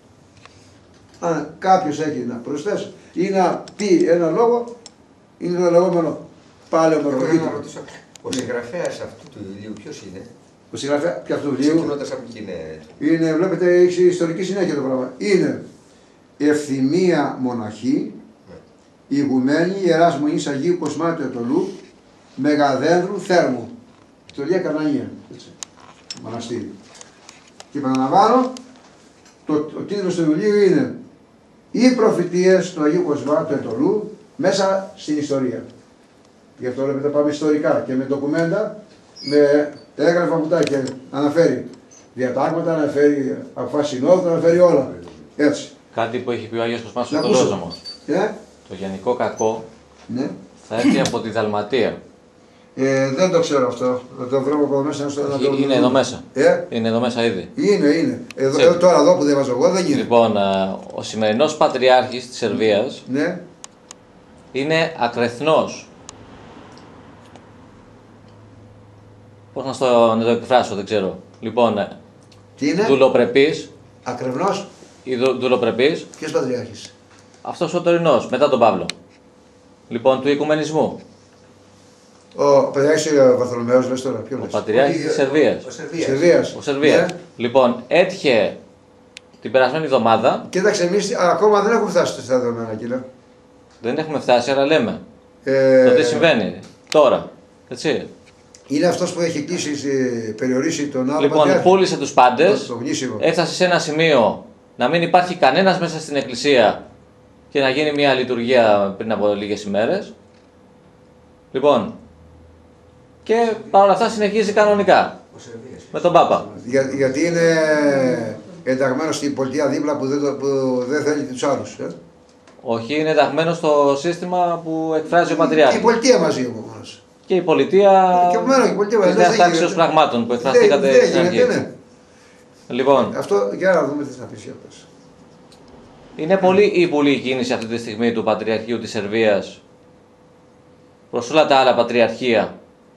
Αν κάποιος έχει να προσθέσει ή να πει ένα λόγο, είναι το λεγόμενο παλαιομερολογίτικο. Ο συγγραφέας αυτού του βιβλίου ποιος είναι? Ο συγγραφέας αυτού του βιβλίου ξεκινώντας από εκεί είναι, βλέπετε, έχει ιστορική συνέχεια το πράγμα. Είναι Ευθυμία Μοναχή, ηγουμένη Ιεράς Μονής Αγίου Κοσμάτου Ετωλού, Μεγαδένδρου Θέρμου. Ιστορία Κανανία. Μοναστήρι. Και επαναλαμβάνω, ο τίτλος του βιβλίου είναι «Οι προφητείες του Αγίου Κοσμάτου Ετωλού μέσα στην ιστορία». Γι' αυτό λέμε τα πάμε ιστορικά και με ντοκουμέντα, με έγγραφα που τα έχει αναφέρει. Διατάγματα, αναφέρει αποφάσεις συνόδου, αναφέρει όλα. Έτσι. Κάτι που έχει πει ο Άγιος Κοσμάς ο Θολός όμως. Το γενικό κακό θα έρθει από τη Δαλματία. Δεν το ξέρω αυτό. Θα το βρω από εδώ μέσα. Είναι εδώ μέσα. Είναι εδώ μέσα ήδη. Είναι. Τώρα εδώ που διαβάζω εγώ δεν είναι. Λοιπόν, ο σημερινός Πατριάρχης της Σερβίας είναι ακρεθνός. Πώς να το εκφράσω, δεν ξέρω. Λοιπόν, τι είναι? Δουλοπρεπής. Ακρευνός. Ή δουλοπρεπής. Ποιος Πατριάρχης? Αυτός ο τωρινός, μετά τον Παύλο. Λοιπόν, του οικουμενισμού. Ο Πατριάρχης ο Βαρθολομαίος, λες τώρα. Ποιο λες? Ο Πατριάρχης της Σερβίας. Ο Σερβίας. Λοιπόν, έτυχε την περασμένη εβδομάδα. Κοίταξε, εμείς ακόμα δεν έχουμε φτάσει στα δεδομένα, κύριε. Δεν έχουμε φτάσει, αλλά λέμε. Το τι συμβαίνει τώρα. Έτσι. Είναι αυτός που έχει κλείσει, περιορίσει τον άλλο. Λοιπόν, Πατριάρχη. πούλησε τους πάντες. Το γνήσιμο. Έφτασε σε ένα σημείο να μην υπάρχει κανένας μέσα στην εκκλησία και να γίνει μια λειτουργία πριν από λίγες ημέρες. Λοιπόν, και παρόλα αυτά συνεχίζει κανονικά με τον Πάπα. Γιατί είναι ενταγμένος στην πολιτεία δίπλα που δεν θέλει τους άλλους. Όχι, είναι ενταγμένο στο σύστημα που εκφράζει ο Πατριάρχης. Και η πολιτεία μαζί όμως. Και η πολιτεία. Και επομένως η πολιτεία της νέας τάξης πραγμάτων που εκφραστήκατε στην αρχή. Λοιπόν, αυτό για να δούμε τι θα πει αυτός. Είναι πολύ ύπουλη η κίνηση αυτή τη στιγμή του Πατριαρχείου της Σερβίας προς όλα τα άλλα πατριαρχία.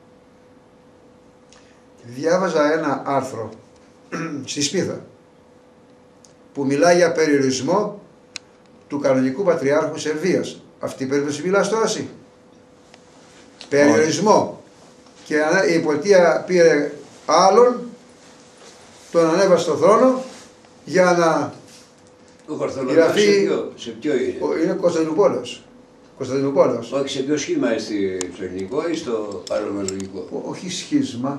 Διάβαζα ένα άρθρο στη Σπίθα που μιλάει για περιορισμό του κανονικού Πατριάρχου Σερβίας. Αυτή η περίπτωση μιλάς τώρα εσύ. Περιορισμό. Και η πολιτεία πήρε άλλον, τον ανέβασε στον θρόνο για να ο Βαρθολομαίος σε ποιο είναι? Είναι Κωνσταντινούπολος. Όχι, σε ποιο σχήμα είναι στο ελληνικό ή στο παλαιομελλοντικό? Όχι σχίσμα.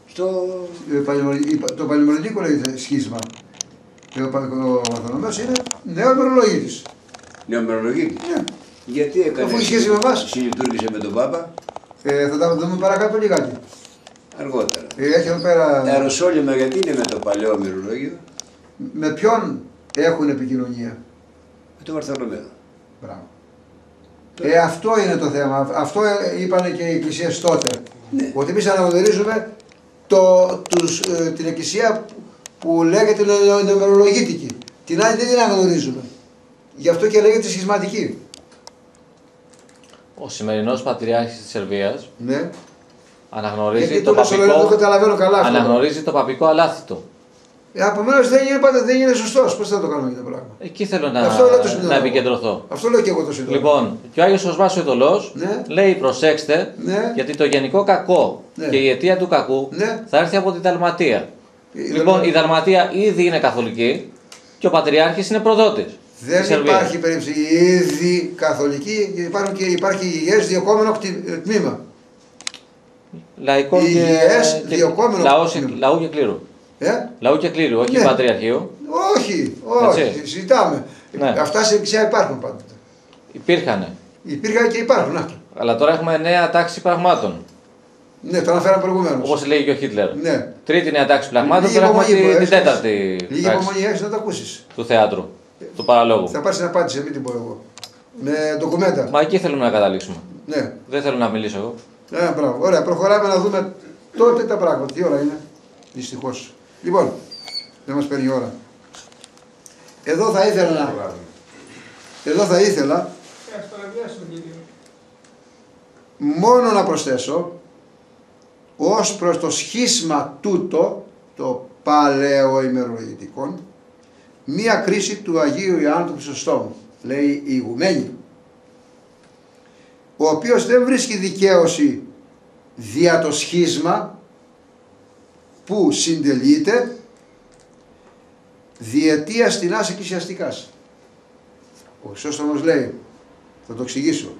Το παλαιομελλοντικό λέγεται σχίσμα. Και ο Βαρθολομαίος είναι νέο μερολογίτης. Νέο μερολογίτης. Ναι. Γιατί έκανε, αφού σχέση με εμάς, συλλειτουργήσε με τον Πάπα? Θα τα δούμε παρακάτω λιγάκι. Αργότερα. Έχει εδώ πέρα. Τα Αεροσόλυμα γιατί είναι με το παλαιό μερολόγιο? Με ποιον έχουν επικοινωνία? Με τον Βαρθολομαίο. Μπράβο. Αυτό είναι το θέμα. Αυτό είπαν και οι εκκλησίες τότε. Ναι. Ότι εμείς αναγνωρίζουμε την εκκλησία που λέγεται νεομερολογίτικη. Την άλλη δεν την αναγνωρίζουμε. Γι' αυτό και λέγεται σχισματική. Ο σημερινός Πατριάρχης της Σερβίας αναγνωρίζει, το παπικό αλάθητο. Επομένως δεν είναι σωστός. Πώς θα το κάνουμε αυτό το πράγμα? Εκεί θέλω να επικεντρωθώ. Αυτό λέω και εγώ το συντόμο. Λοιπόν, και ο Άγιος Κοσμάς ο Ιτωλός λέει προσέξτε, γιατί το γενικό κακό και η αιτία του κακού θα έρθει από τη Δαλματία. Λοιπόν, η Δαλματία ήδη είναι καθολική και ο Πατριάρχης είναι προδότης. Δεν υπάρχει περίπτωση ήδη καθολική, υπάρχει υγιές διοκόμενο τμήμα. Λαϊκό και λαού και κλήρου. Λαού και κλήρου, όχι πατριαρχείου. Όχι, συζητάμε. Αυτά σε εκκλησία υπάρχουν πάντοτε. Υπήρχαν και υπάρχουν. Αλλά τώρα έχουμε νέα τάξη πραγμάτων. Ναι, το αναφέραμε προηγουμένως. Όπως λέει και ο Χίτλερ. Ναι. Τρίτη νέα τάξη πραγμάτων, τώρα έχουμε την τέταρτη. Λίγη υπομονή έχεις να το ακούσεις. Του θεάτρου, του παραλόγου. Θα πάρεις την απάντηση, μην την πω εγώ. Με ντοκουμέντα. Μα εκεί θέλουμε να καταλήξουμε. Ναι. Δεν θέλω να μιλήσω εγώ. Μπράβο. Ωραία, προχωράμε να δούμε τότε τα πράγματα. Τι ώρα είναι? Δυστυχώς. Λοιπόν, δεν μας παίρνει η ώρα. Εδώ θα ήθελα μόνο να προσθέσω ως προς το σχίσμα τούτο, το παλαιοημερολογητικό, μία κρίση του Αγίου Ιωάννου του Χρυσοστόμου, λέει η ηγουμένη, ο οποίος δεν βρίσκει δικαίωση δια το σχίσμα που συντελείται διετίας τεινάς εκκλησιαστικάς. Ο Χρυσόστομος λέει, θα το εξηγήσω,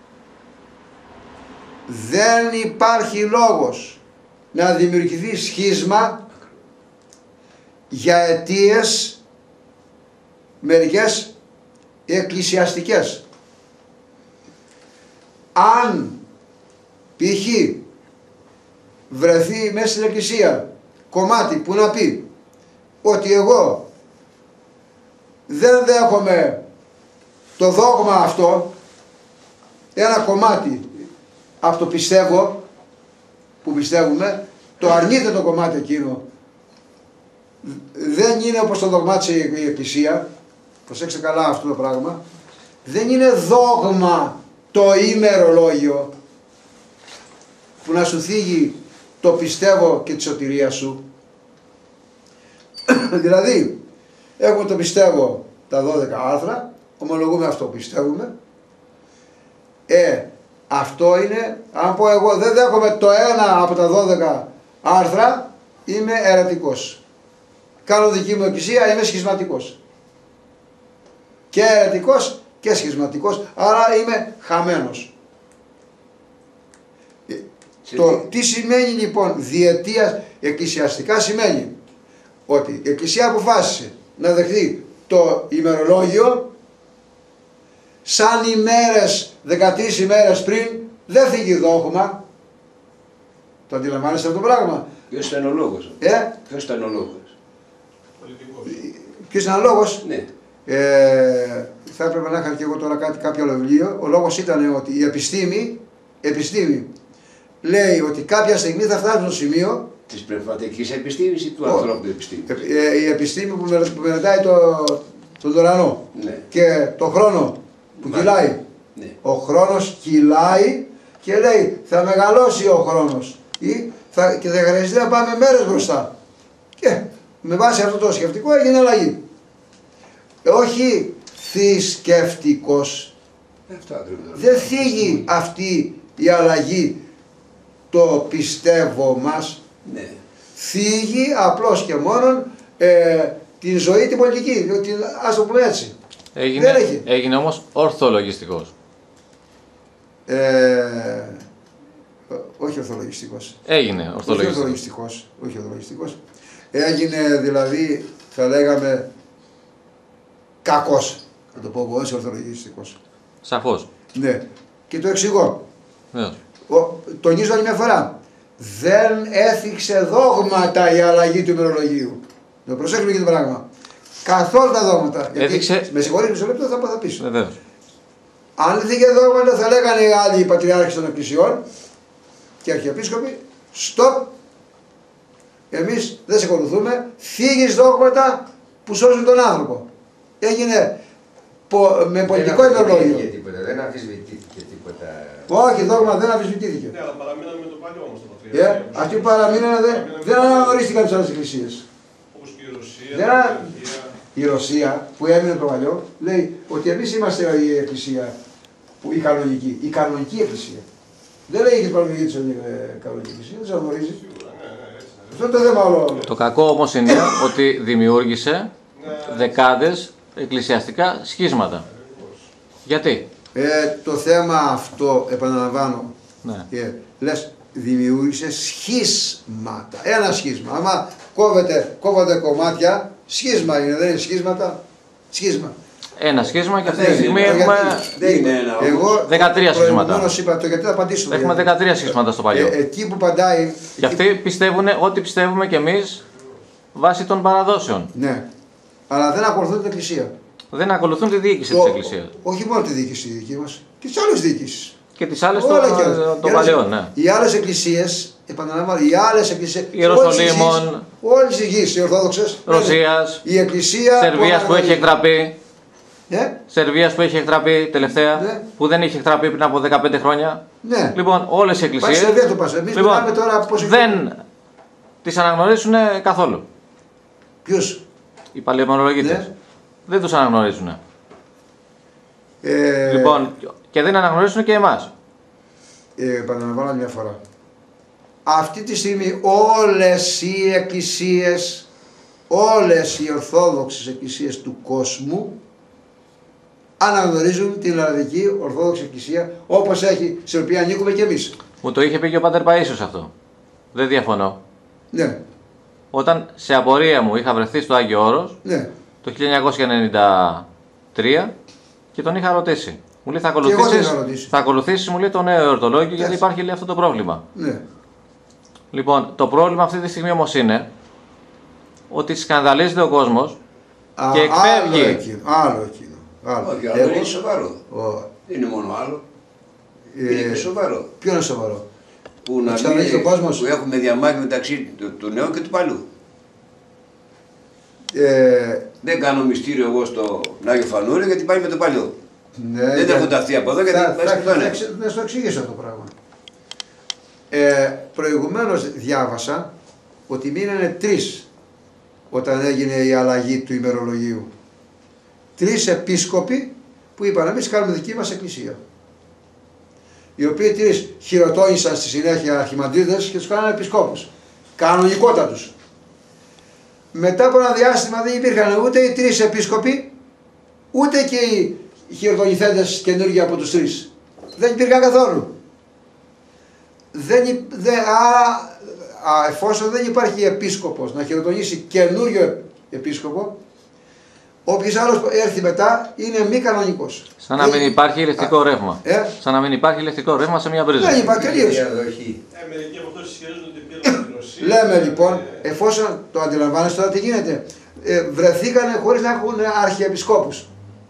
δεν υπάρχει λόγος να δημιουργηθεί σχίσμα για αιτίες μερικές εκκλησιαστικές. Αν π.χ. βρεθεί μέσα στην εκκλησία κομμάτι που να πει ότι εγώ δεν δέχομαι το δόγμα αυτό, ένα κομμάτι από το πιστεύω που πιστεύουμε, το αρνείται το κομμάτι εκείνο, δεν είναι όπως το δογμάτισε η Εκκλησία, προσέξτε καλά αυτό το πράγμα, δεν είναι δόγμα το ημερολόγιο που να σου θίγει το πιστεύω και τη σωτηρία σου. Δηλαδή, έχουμε το πιστεύω τα 12 άρθρα, ομολογούμε αυτό που πιστεύουμε. Αυτό είναι, αν πω εγώ δεν δέχομαι το ένα από τα 12 άρθρα, είμαι αιρετικός. Κάνω δική μου εκκλησία, είμαι σχισματικός. Και αιρετικός και σχισματικός, άρα είμαι χαμένος. Τι σημαίνει λοιπόν διετίας εκκλησιαστικά? Σημαίνει ότι η Εκκλησία αποφάσισε να δεχθεί το ημερολόγιο σαν ημέρες, 13 ημέρες πριν, δεν θίγει δόγμα. Το αντιλαμβάνεστε αυτό το πράγμα? Ποιος ήταν ο λόγος? Ποιος ήταν ο λόγος? Ποιος ήταν ο λόγος? Ναι. Θα έπρεπε να είχα και εγώ τώρα κάποιο άλλο βιβλίο. Ο λόγος ήταν ότι η επιστήμη λέει ότι κάποια στιγμή θα φτάσουμε στο σημείο της πνευματικής επιστήμης ή του ανθρώπου επιστήμης? Η επιστήμη που μελετάει τον ουρανό, ναι, και τον χρόνο που κυλάει. Ναι. Ο χρόνος κυλάει και λέει θα μεγαλώσει ο χρόνος και θα χρειαστεί να πάμε μέρες μπροστά. Και με βάση αυτό το σκεφτικό έγινε αλλαγή. Όχι θρησκευτικός. Δεν θίγει αυτή η αλλαγή το πιστεύω μας. Ναι. Θίγει απλώς και μόνον την ζωή την πολιτική. Ας το πούμε έτσι. Έγινε όμως ορθολογιστικός. Όχι ορθολογιστικός. Έγινε ορθολογιστικός. Όχι ορθολογιστικός. Έγινε δηλαδή, θα λέγαμε, κακός. Θα το πω εγώ, όχι ορθολογιστικός. Σαφώς. Ναι. Και το εξηγώ. Ναι. Τονίζω άλλη μια φορά. Δεν έθιξε δόγματα η αλλαγή του ημερολογίου. Το προσέξουμε και το πράγμα. Καθόλου τα δόγματα. Έθιξε... Με συγχωρείτε μισό λεπτό, θα πεις. Βεβαίως. Αν δεν είχε δόγματα θα λέγανε οι άλλοι πατριάρχες των εκκλησιών και αρχιεπίσκοποι, stop, εμείς δεν σε ακολουθούμε, θίγεις δόγματα που σώζουν τον άνθρωπο. Έγινε με πολιτικό ημερολόγιο. Δεν αμφισβητήθηκε τίποτα. Όχι, δόγμα δεν αμφισβητήθηκε. Ναι, αλλά παραμείναμε με το παλιό όμως το Πατριάρχη. Αυτοί που παραμείνανε δεν αναγνωρίστηκαν τις άλλες εκκλησίες. Όπως και η Ρωσία, η Ρωσία που έμεινε το παλιό λέει ότι εμείς είμαστε η εκκλησία η κανονική. Η κανονική εκκλησία. Δεν λέει και παραμείνει της κανονική εκκλησία, δεν σας γνωρίζει. Αυτό είναι το θέμα όλο. Το κακό όμως είναι ότι δημιούργησε δεκάδες εκκλησιαστικά σχίσματα. Γιατί? Το θέμα αυτό, επαναλαμβάνω, ναι, λες δημιούργησε σχίσματα. Ένα σχίσμα. Άμα κόβονται κομμάτια, σχίσμα είναι, δεν είναι σχίσματα. Σχίσμα. Ένα σχίσμα και αυτή τη στιγμή έχουμε 13 σχίσματα. Μόνος είπα το γιατί θα απαντήσω. Έχουμε 13 σχίσματα στο παλιό. Εκεί που παντάει. Και αυτοί πιστεύουν ό,τι πιστεύουμε κι εμείς βάσει των παραδόσεων. Ναι. Αλλά δεν ακολουθούν την Εκκλησία. Δεν ακολουθούν τη διοίκηση της Εκκλησίας. Όχι μόνο τη διοίκηση δική μας, και τις άλλες διοίκησεις. Και τις άλλες των παλαιών, ναι. Οι άλλες εκκλησίες, επαναλαμβάνω, οι άλλες εκκλησίες. Ιεροσολύμων, όλες οι γης, οι Ορθόδοξες. Ρωσίας, η εκκλησία. Σερβίας που έχει εκτραπεί. Ναι. Σερβίας που έχει εκτραπεί τελευταία, ναι, που δεν είχε εκτραπεί πριν από 15 χρόνια. Ναι. Λοιπόν, όλες οι εκκλησίες λοιπόν, τώρα δεν τις αναγνωρίζουν καθόλου. Ποιους? Οι παλαιομερολογίτες. Ναι. Δεν τους αναγνωρίζουν. Λοιπόν, και δεν αναγνωρίζουν και εμάς. Επαναλαμβάνω μια φορά. Αυτή τη στιγμή όλες οι εκκλησίες, όλες οι ορθόδοξες εκκλησίες του κόσμου αναγνωρίζουν την Ελλαδική Ορθόδοξη Εκκλησία όπως έχει, στην οποία ανήκουμε και εμείς. Μου το είχε πει και ο Πάτερ Παΐσιος αυτό. Δεν διαφωνώ. Ναι. Όταν σε απορία μου είχα βρεθεί στο Άγιο Όρος, ναι, το 1993 και τον είχα ρωτήσει. Μου λέει θα εγώ δεν ακολουθήσεις, θα ρωτήσω. θα ακολουθήσεις, μου λέει, το νέο εορτολόγιο, γιατί Έτσι. υπάρχει, λέει, αυτό το πρόβλημα. Ναι. Λοιπόν, το πρόβλημα αυτή τη στιγμή όμως είναι ότι σκανδαλίζεται ο κόσμος και εκφεύγει. Άλλο εκείνο. Άλλο. Όχι, αλλά είναι σοβαρό. Ο- Δεν είναι μόνο άλλο. Είναι και σοβαρό. Ποιο είναι σοβαρό? Που, να Ξαναλύσει μην, ο κόσμος. που έχουμε διαμάχη μεταξύ του νέου και του παλιού. Δεν κάνω μυστήριο εγώ στο Άγιο Φανούριο γιατί πάει με το παλιό. Ναι, Δεν έχω ταυτεί από εδώ γιατί πάει στο νέο. να σου το εξηγήσω αυτό το πράγμα. Προηγουμένως διάβασα ότι μείνανε 3 όταν έγινε η αλλαγή του ημερολογίου. 3 επίσκοποι που είπαν εμείς κάνουμε δική μας εκκλησία. Οι οποίοι 3 χειροτώνησαν στη συνέχεια αρχιμανδρίτες και τους κάνανε επισκόπους. Κανονικότατους. Μετά από ένα διάστημα δεν υπήρχαν ούτε οι 3 επίσκοποι, ούτε και οι χειροτονηθέντες καινούργια από τους 3. Δεν υπήρχαν καθόλου. Εφόσον δεν υπάρχει επίσκοπος να χειροτονήσει καινούριο επίσκοπο, όποιος άλλος έρθει μετά είναι μη κανονικός. Σαν να μην υπάρχει ηλεκτρικό ρεύμα. Σαν να μην υπάρχει ηλεκτρικό ρεύμα σε μια πρίζα. Δεν υπάρχει τελείως. Μερικοί από αυτούς ισχυρίζονται ότι πήραν την Ρωσία. Λέμε λοιπόν, εφόσον το αντιλαμβάνεστε τώρα τι γίνεται, βρεθήκανε χωρίς να έχουν αρχιεπισκόπους.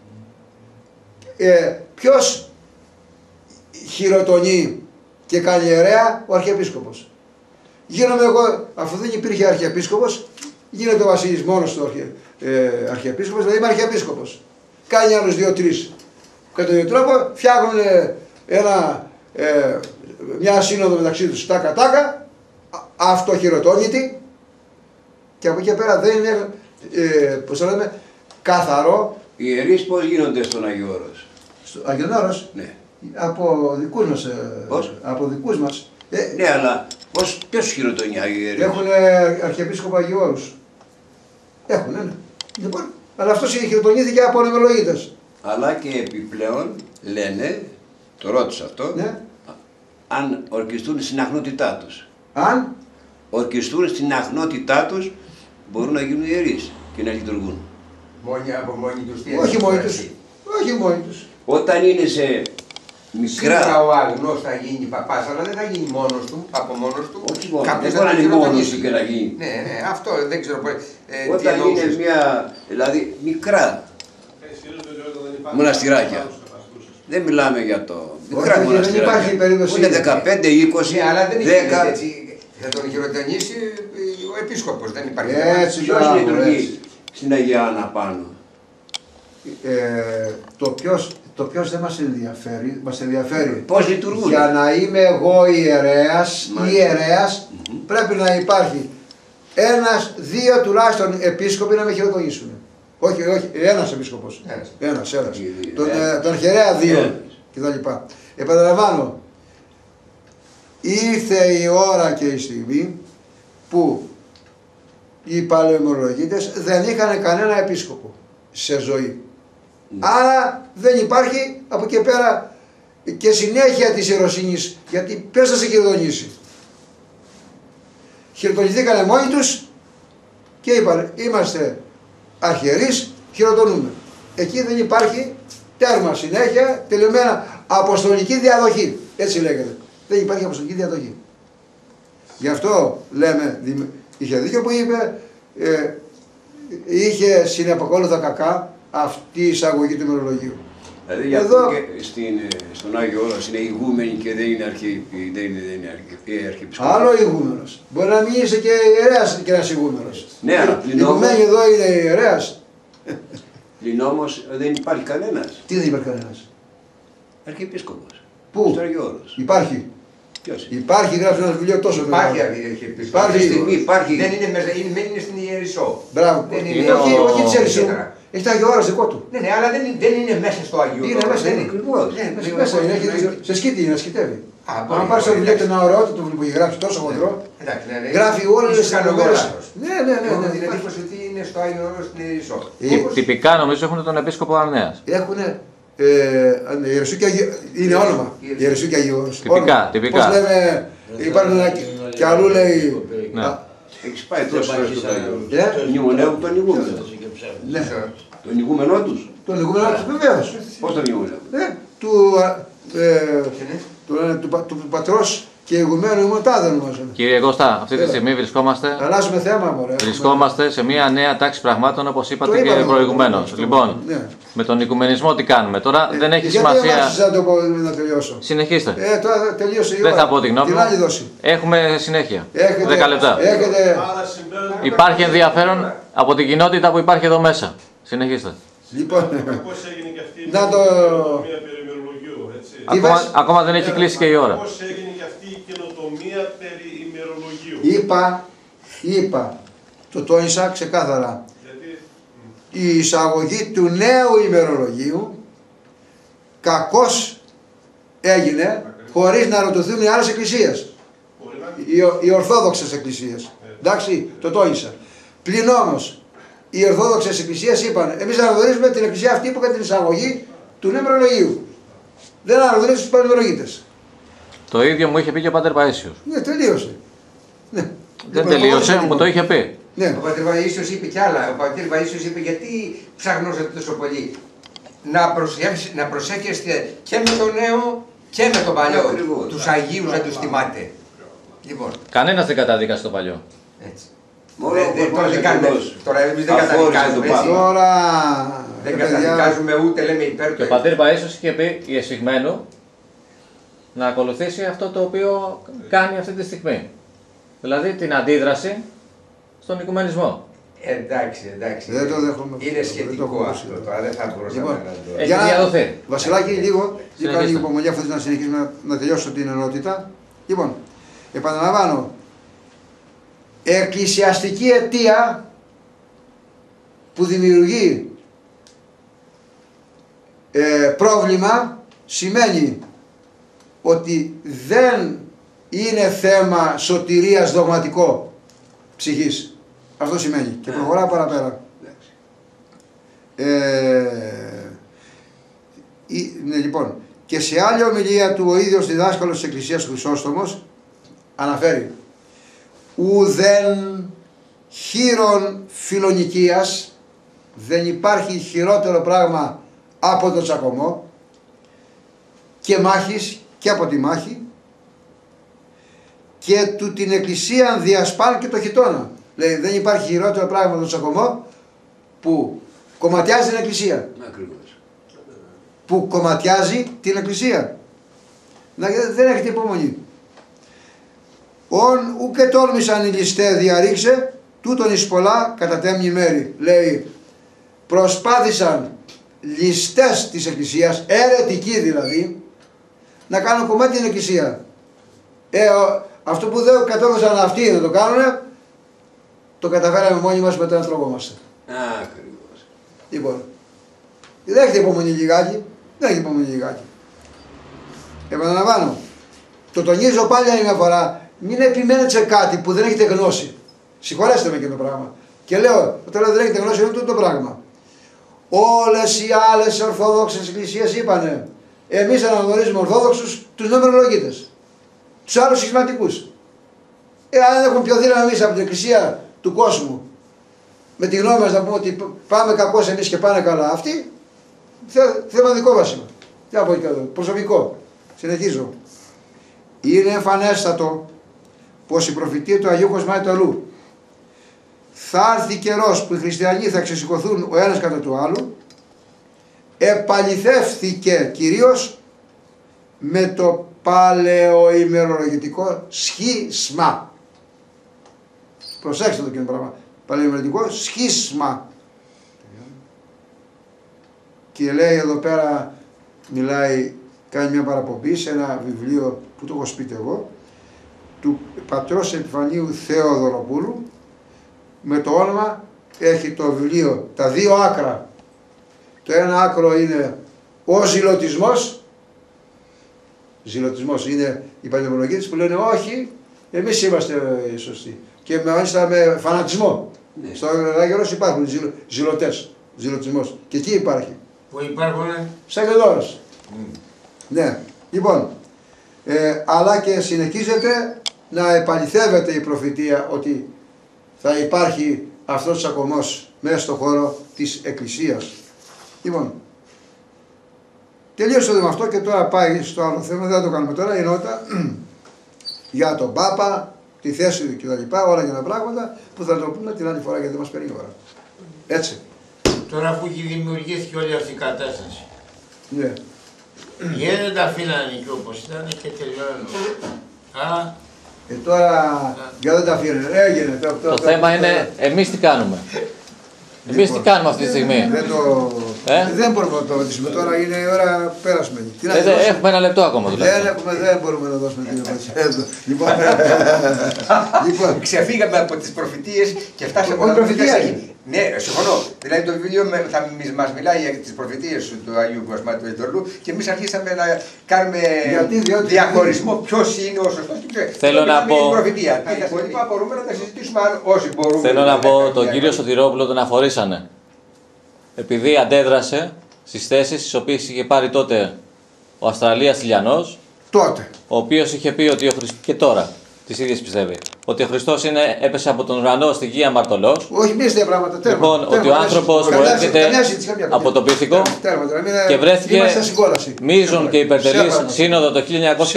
Ποιος χειροτονεί και κάνει ιερέα? Ο αρχιεπίσκοπος. Γίνομαι εγώ, αφού δεν υπήρχε αρχιεπίσκοπος, γίνεται ο Βασίλης μόνος του αρχιεπίσκοπος, δηλαδή είμαι αρχιεπίσκοπος. Κάνει άλλους 2-3. Κατά τον ίδιο τρόπο φτιάχνουν μια σύνοδο μεταξύ τους τάκα-τάκα, αυτοχειροτόνητη, και από εκεί πέρα δεν είναι, πώς το λέμε, καθαρό. Οι ιερείς πώς γίνονται στον Άγιο Όρος? Στο Άγιον Όρος, Ναι. από δικούς μας. Πώς? Από δικούς μας. Ναι, αλλά ποιος χειροτονεί οι ιερείς? Έχουν αρχιεπίσκοπο Αγίου Όρους. Έχουν, ναι. Λοιπόν, αλλά αυτός χειροτονήθηκε από νευρολογίτες. Αλλά και επιπλέον λένε, το ρώτησα αυτό, Ναι. αν ορκιστούν στην αχνότητά τους. Αν Ορκιστούν στην αχνότητά τους, μπορούν να γίνουν ιερείς και να λειτουργούν. Από μόνοι τους τι όχι είναι, μόνοι έτσι. τους. Όχι μόνοι τους. Όταν είναι σε Σίγουρα μικρά. ο αγνός θα γίνει παπάς, αλλά δεν θα γίνει μόνος του, από μόνος του. Όχι μόνο, Κάποιος δεν μπορεί να θα είναι τον μόνος χειροτονήσει. του και να γίνει. Ναι, αυτό δεν ξέρω πώς. Όταν τι είναι εννοούσες. μια, δηλαδή μικρά Ισχυρίζονται ότι όταν δεν υπάρχει μοναστηράκια. θα τους καταστούσες. Δεν μιλάμε για το μικρά Όχι, δεν μοναστηράκια. υπάρχει περίπτωση. Ούτε 15, 20, Ναι, αλλά δεν 10. είναι έτσι. Θα τον χειροτονήσει ο επίσκοπος, δεν υπάρχει. Έτσι, Ποιος μπράβο, λειτουργεί έτσι. στην Αγία Άννα πάνω? Το ποιος δεν μας ενδιαφέρει, μας ενδιαφέρει. Πώς λειτουργούν? Για να είμαι εγώ ιερέας, Μάλιστα. πρέπει να υπάρχει 1-2 τουλάχιστον επίσκοποι να με χειροτονήσουν. Όχι, ένας επίσκοπος. Ένας. Τον αρχιερέα 2 κτλ. Επαναλαμβάνω, ήρθε η ώρα και η στιγμή που οι παλαιομερολογίτες δεν είχαν κανένα επίσκοπο σε ζωή. Άρα δεν υπάρχει από εκεί πέρα και συνέχεια της ιεροσύνης, γιατί ποιος θα σε χειροτονήσει? Χειροτονηθήκανε μόνοι τους και είπαν είμαστε αρχιερείς, χειροτονούμε. Εκεί δεν υπάρχει τέρμα, συνέχεια, τελειωμένα αποστολική διαδοχή. Έτσι λέγεται. Δεν υπάρχει αποστολική διαδοχή. Γι' αυτό λέμε, είχε δίκιο που είπε, είχε συνεπακόλουθα κακά αυτή η εισαγωγή του ημερολογίου. Δηλαδή για Εδώ- αυτό και στον Άγιο Όρος είναι ηγούμενοι και δεν είναι αρχιεπισκόποι. Άλλο ηγούμενος. Μπορεί να μην είσαι και ιερέας και ένας ηγούμενος. Ναι, αλλά Η ηγουμένη εδώ είναι ιερέας. Πλην όμως δεν υπάρχει κανένας Τι δεν υπάρχει κανένας? αρχιεπίσκοπος. Πού? Στο Άγιο Όρος. Υπάρχει. Ποιος είναι? Υπάρχει, γράφει ένα βιβλίο τόσο Υπάρχει μεγάλο. αρχιεπίσκοπος. Υπάρχει. Αυτή τη στιγμή υπάρχει. Δεν είναι μέσα, είναι στην Ιερισσό. Μπράβο. Δεν είναι όχι, ο- όχι της Ιερισσού. Ιδιαίτερα. Έχει το Άγιο Όρος δικό του. Ναι, αλλά δεν είναι μέσα στο Αγίου. Είναι Όρος, μέσα, δεν είναι. Ακριβώς. Ναι, Μέσα είναι, σε σκήτη είναι, σκητεύει. μπορεί, Αν πάρεις το μπορεί, βιβλίο και εντάξει. ένα ωραιότατο βιβλίο που έχει γράψει τόσο χοντρό, Εντάξει, ναι. γράφει όλες Ίσως τις κάνω εγώ λεπτομέρειες. λάθος. Ναι, ναι, ναι. Έχω ναι, την υπάρχει. εντύπωση ότι είναι στο Άγιο Όρος στην Ιερισσό. Όπως Τυπικά νομίζω έχουν τον επίσκοπο Αρνέας. έχουνε Ιερισσού και Αγίου, είναι όνομα. Ιερισσού και Αγίου Όρος. Τυπικά, Όνομα. τυπικά. Πώς λέμε, υπάρχουν ένα κι αλλού λέει. Ναι. Έχεις πάει τόσο φορές στο Άγιο Όρος. Ε, Νιουμονεύουν τον ηγούμενο. ναι. Τον ηγούμενό τους. Τον ηγούμενο του βεβαίως. Πώς τον ηγούμενο? του πατρός και ηγουμένου ήμουν τάδε ονομάζομαι. Κύριε Κώστα, αυτή τη στιγμή Αλλάζουμε θέμα, μωρέ. βρισκόμαστε σε μια νέα τάξη πραγμάτων, όπως είπατε και είπαμε, προηγουμένως. Λοιπόν, ναι. με τον οικουμενισμό τι κάνουμε τώρα, δεν έχει Γιατί σημασία. να το πω να τελειώσω. Συνεχίστε. Τώρα τελείωσε η Δεν ώρα. θα πω τη γνώμη Την μου. άλλη δόση. Έχουμε συνέχεια. 10 Έχετε, λεπτά. Άρα συμπέρασμα. Υπάρχει ενδιαφέρον από την κοινότητα που υπάρχει εδώ μέσα. Συνεχίστε. Λοιπόν, Πώς έγινε και αυτή η να το- καινοτομία περί ημερολογίου, έτσι. Ακόμα δεν έχει κλείσει και η ώρα. Πώς έγινε και αυτή η καινοτομία περί ημερολογίου. είπα, το τόνισα ξεκάθαρα. Γιατί Η εισαγωγή του νέου ημερολογίου κακώς έγινε χωρίς να ρωτηθούν οι άλλες εκκλησίες. μπορεί να Οι ορθόδοξες εκκλησίες. Εντάξει, το τόνισα. Πλην όμως, οι ορθόδοξες εκκλησίες είπαν, εμείς αναγνωρίζουμε την εκκλησία αυτή που έκανε την εισαγωγή του νέου ημερολογίου. Δεν αναγνωρίζουν τους πανημερογίτες. Το ίδιο μου είχε πει και ο Πάτερ Παΐσιος. Ναι, τελείωσε. Ναι. Δεν τελείωσε, μου το είχε πει. Ναι. Ο πατήρ Βαΐσιος είπε κι άλλα. Ο πατήρ Βαΐσιος είπε γιατί ψάχνωσατε τόσο πολύ. Να προσέχεστε και με το νέο και με το παλιό. Ακριβώς. Τους Αγίους να τους τιμάτε. Λοιπόν, Κανένας δεν καταδίκασε το παλιό. έτσι. Μόνο Τώρα δεν κάνουμε. Τώρα εμείς δεν αφόρησε καταδικάζουμε το έτσι. Τώρα. Δεν παιδιά, καταδικάζουμε ούτε λέμε υπέρ Και ο του. Πατήρ Παΐσιος είχε πει η εσυγμένου να ακολουθήσει αυτό το οποίο κάνει αυτή τη στιγμή. Δηλαδή την αντίδραση στον οικουμενισμό. Εντάξει. Δεν το δέχομαι. Είναι Δεν το σχετικό έχω αυτό. Τώρα δεν θα μπορούσαμε Λοιπόν, να το. Έχει Για να- διαδοθεί. Βασιλάκη, λίγο Συνεχίστε. λίγο υπομονή αφού να συνεχίσουμε να τελειώσω την ενότητα. Λοιπόν, επαναλαμβάνω. Εκκλησιαστική αιτία που δημιουργεί πρόβλημα σημαίνει ότι δεν είναι θέμα σωτηρίας δογματικό ψυχής. Αυτό σημαίνει. Και προχωρά παραπέρα. Ναι, λοιπόν, και σε άλλη ομιλία του ο ίδιος διδάσκαλος της Εκκλησίας Χρυσόστομος αναφέρει ουδέν χείρον φιλονικίας, δεν υπάρχει χειρότερο πράγμα από τον τσακωμό και μάχης και από τη μάχη και του την εκκλησία διασπάν και το χιτώνα. Λέει δεν υπάρχει χειρότερο πράγμα από τον τσακωμό που κομματιάζει την εκκλησία. Ακριβώς. Που κομματιάζει την εκκλησία. Δεν έχετε υπομονή. Ον ουκε τόλμησαν οι ληστέ διαρρήξε, τούτον εις πολλά κατά τέμνη μέρη. Λέει, προσπάθησαν ληστές της εκκλησίας, αιρετικοί δηλαδή, να κάνουν κομμάτι την εκκλησία. Αυτό που δεν κατόρθωσαν αυτοί να το κάνουν, το καταφέραμε μόνοι μας μετά να τρογόμαστε. Ακριβώς. Λοιπόν, δεν έχετε υπομονή λιγάκι. Δεν έχετε υπομονή λιγάκι. Επαναλαμβάνω. Το τονίζω πάλι άλλη μια φορά. Μην επιμένετε σε κάτι που δεν έχετε γνώση. Συγχωρέστε με και το πράγμα. Και λέω, όταν λέω δεν έχετε γνώση, είναι το πράγμα. Όλες οι άλλες ορθόδοξες εκκλησίες είπανε, εμείς αναγνωρίζουμε ορθόδοξους τους νομερολογίτες. Τους άλλους σχηματικούς. Αν έχουν πιο δύναμη εμείς από την εκκλησία του κόσμου, με τη γνώμη μας να πούμε ότι πάμε κακώς εμείς και πάνε καλά αυτοί, θέμα δικό μας είναι. Τι να πω και εδώ, προσωπικό. Συνεχίζω. Είναι εμφανέστατο πως η προφητεία του Αγίου Κοσμαΐτου θα έρθει καιρός που οι χριστιανοί θα ξεσηκωθούν ο ένας κατά του άλλου, επαληθεύθηκε κυρίως με το παλαιοημερολογητικό σχίσμα. Προσέξτε το κοινό πράγμα. Παλαιοημερολογητικό σχίσμα. Και λέει εδώ πέρα, μιλάει, κάνει μια παραπομπή σε ένα βιβλίο που το έχω σπίτι εγώ, του πατρός Επιφανίου Θεοδωροπούλου, με το όνομα, έχει το βιβλίο τα δύο άκρα. Το ένα άκρο είναι ο ζηλωτισμός, ζηλωτισμός είναι οι παλαιομολογίτες που λένε όχι, εμείς είμαστε σωστοί. Και μάλιστα με φανατισμό. Ναι. Στο Αγιορός υπάρχουν ζηλωτές, ζηλωτισμός. Και εκεί υπάρχει. Που υπάρχουν. Σαν Γελόρος. Ναι. Λοιπόν, αλλά και συνεχίζεται να επαληθεύεται η προφητεία ότι θα υπάρχει αυτός ο τσακωμός μέσα στον χώρο της Εκκλησίας. Λοιπόν, Τελείωσε με αυτό και τώρα πάει στο άλλο θέμα, δεν θα το κάνουμε τώρα, η νότα για τον Πάπα, τη θέση του κτλ. Όλα για τα πράγματα που θα το πούμε την άλλη φορά γιατί δεν μας παίρνει η ώρα. Έτσι. Τώρα που έχει δημιουργήθηκε όλη αυτή η κατάσταση. Ναι. Γιατί δεν τα αφήνανε εκεί όπως ήταν και τελειώνουν. Τώρα για δεν τα αφήνανε. Έγινε. Το θέμα είναι εμείς τι κάνουμε. Εμείς τι κάνουμε αυτή τη στιγμή. Δεν μπορούμε να το απαντήσουμε τώρα, είναι η ώρα πέρασμένη. Έχουμε ένα λεπτό ακόμα δηλαδή. Δεν μπορούμε να δώσουμε την απάντηση. Λοιπόν, ξεφύγαμε από τις προφητείες και φτάσαμε από προφητεία. Ναι, συμφωνώ. Δηλαδή το βιβλίο μας μιλάει για τις προφητείες του Αγίου Κοσμάτου του Εντολού και εμείς αρχίσαμε να κάνουμε διαχωρισμό ποιος είναι ο σωστός και ποιος. Θέλω να πω. Μπορούμε να τα συζητήσουμε αν όσοι μπορούμε. Θέλω να πω, τον κύριο Σωτηρόπουλο τον αφορήσανε. Επειδή αντέδρασε στις θέσεις τις οποίες είχε πάρει τότε ο Αυστραλίας Ηλιανός, τότε. ο οποίος είχε πει ότι ο Χριστός, και τώρα τις ίδιες πιστεύει, ότι ο Χριστός έπεσε από τον ουρανό στη γη αμαρτωλός. Όχι, μη στα πράγματα. Λοιπόν, ότι ο άνθρωπος προέρχεται από το Πίθηκο και βρέθηκε μείζον και υπερτελής σύνοδο το 1993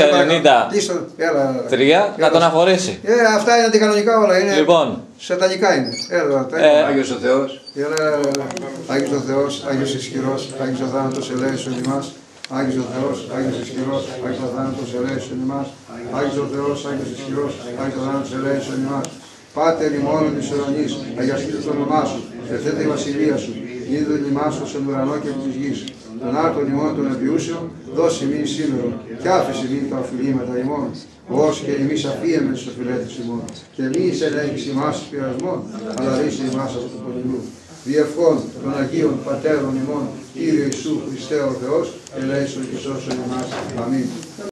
να τον αφορήσει. Αυτά είναι αντικανονικά όλα. Λοιπόν, σατανικά είναι. Άγιος ο Θεός. Άγιος ο Θεός, Άγιος ισχυρός, Άγιος ο θάνατος ελέησον ημάς. Άγιος ο Θεός, Άγιος ισχυρός, Άγιος ο θάνατος ελέησον ημάς. Άγιος ο Θεός, Άγιος ισχυρός, Άγιος ο θάνατος ελέησον ημάς. Πάτερ ημώνων της ουρανής, αγιαστείτε το όνομά σου, ερθέτε η βασιλεία σου, είδον ημάς ως εν ουρανό και της γης. Τον άρτον ημών των επιούσεων, δώσει ημίν σήμερα, κι άφησε ημίν τα οφειλήματα ημών. Ως και εμείς αφίεμεν στο φιλέτης ημών, και μη ελέγχεις ημάς πειρασμών, αλλά ρίσε ημάς από του πονηρού. Διευχών των Αγίων Πατέρων ημών, Κύριε Ιησού Χριστέ ο Θεός, ελέησον και σώσον ημάς. Αμήν.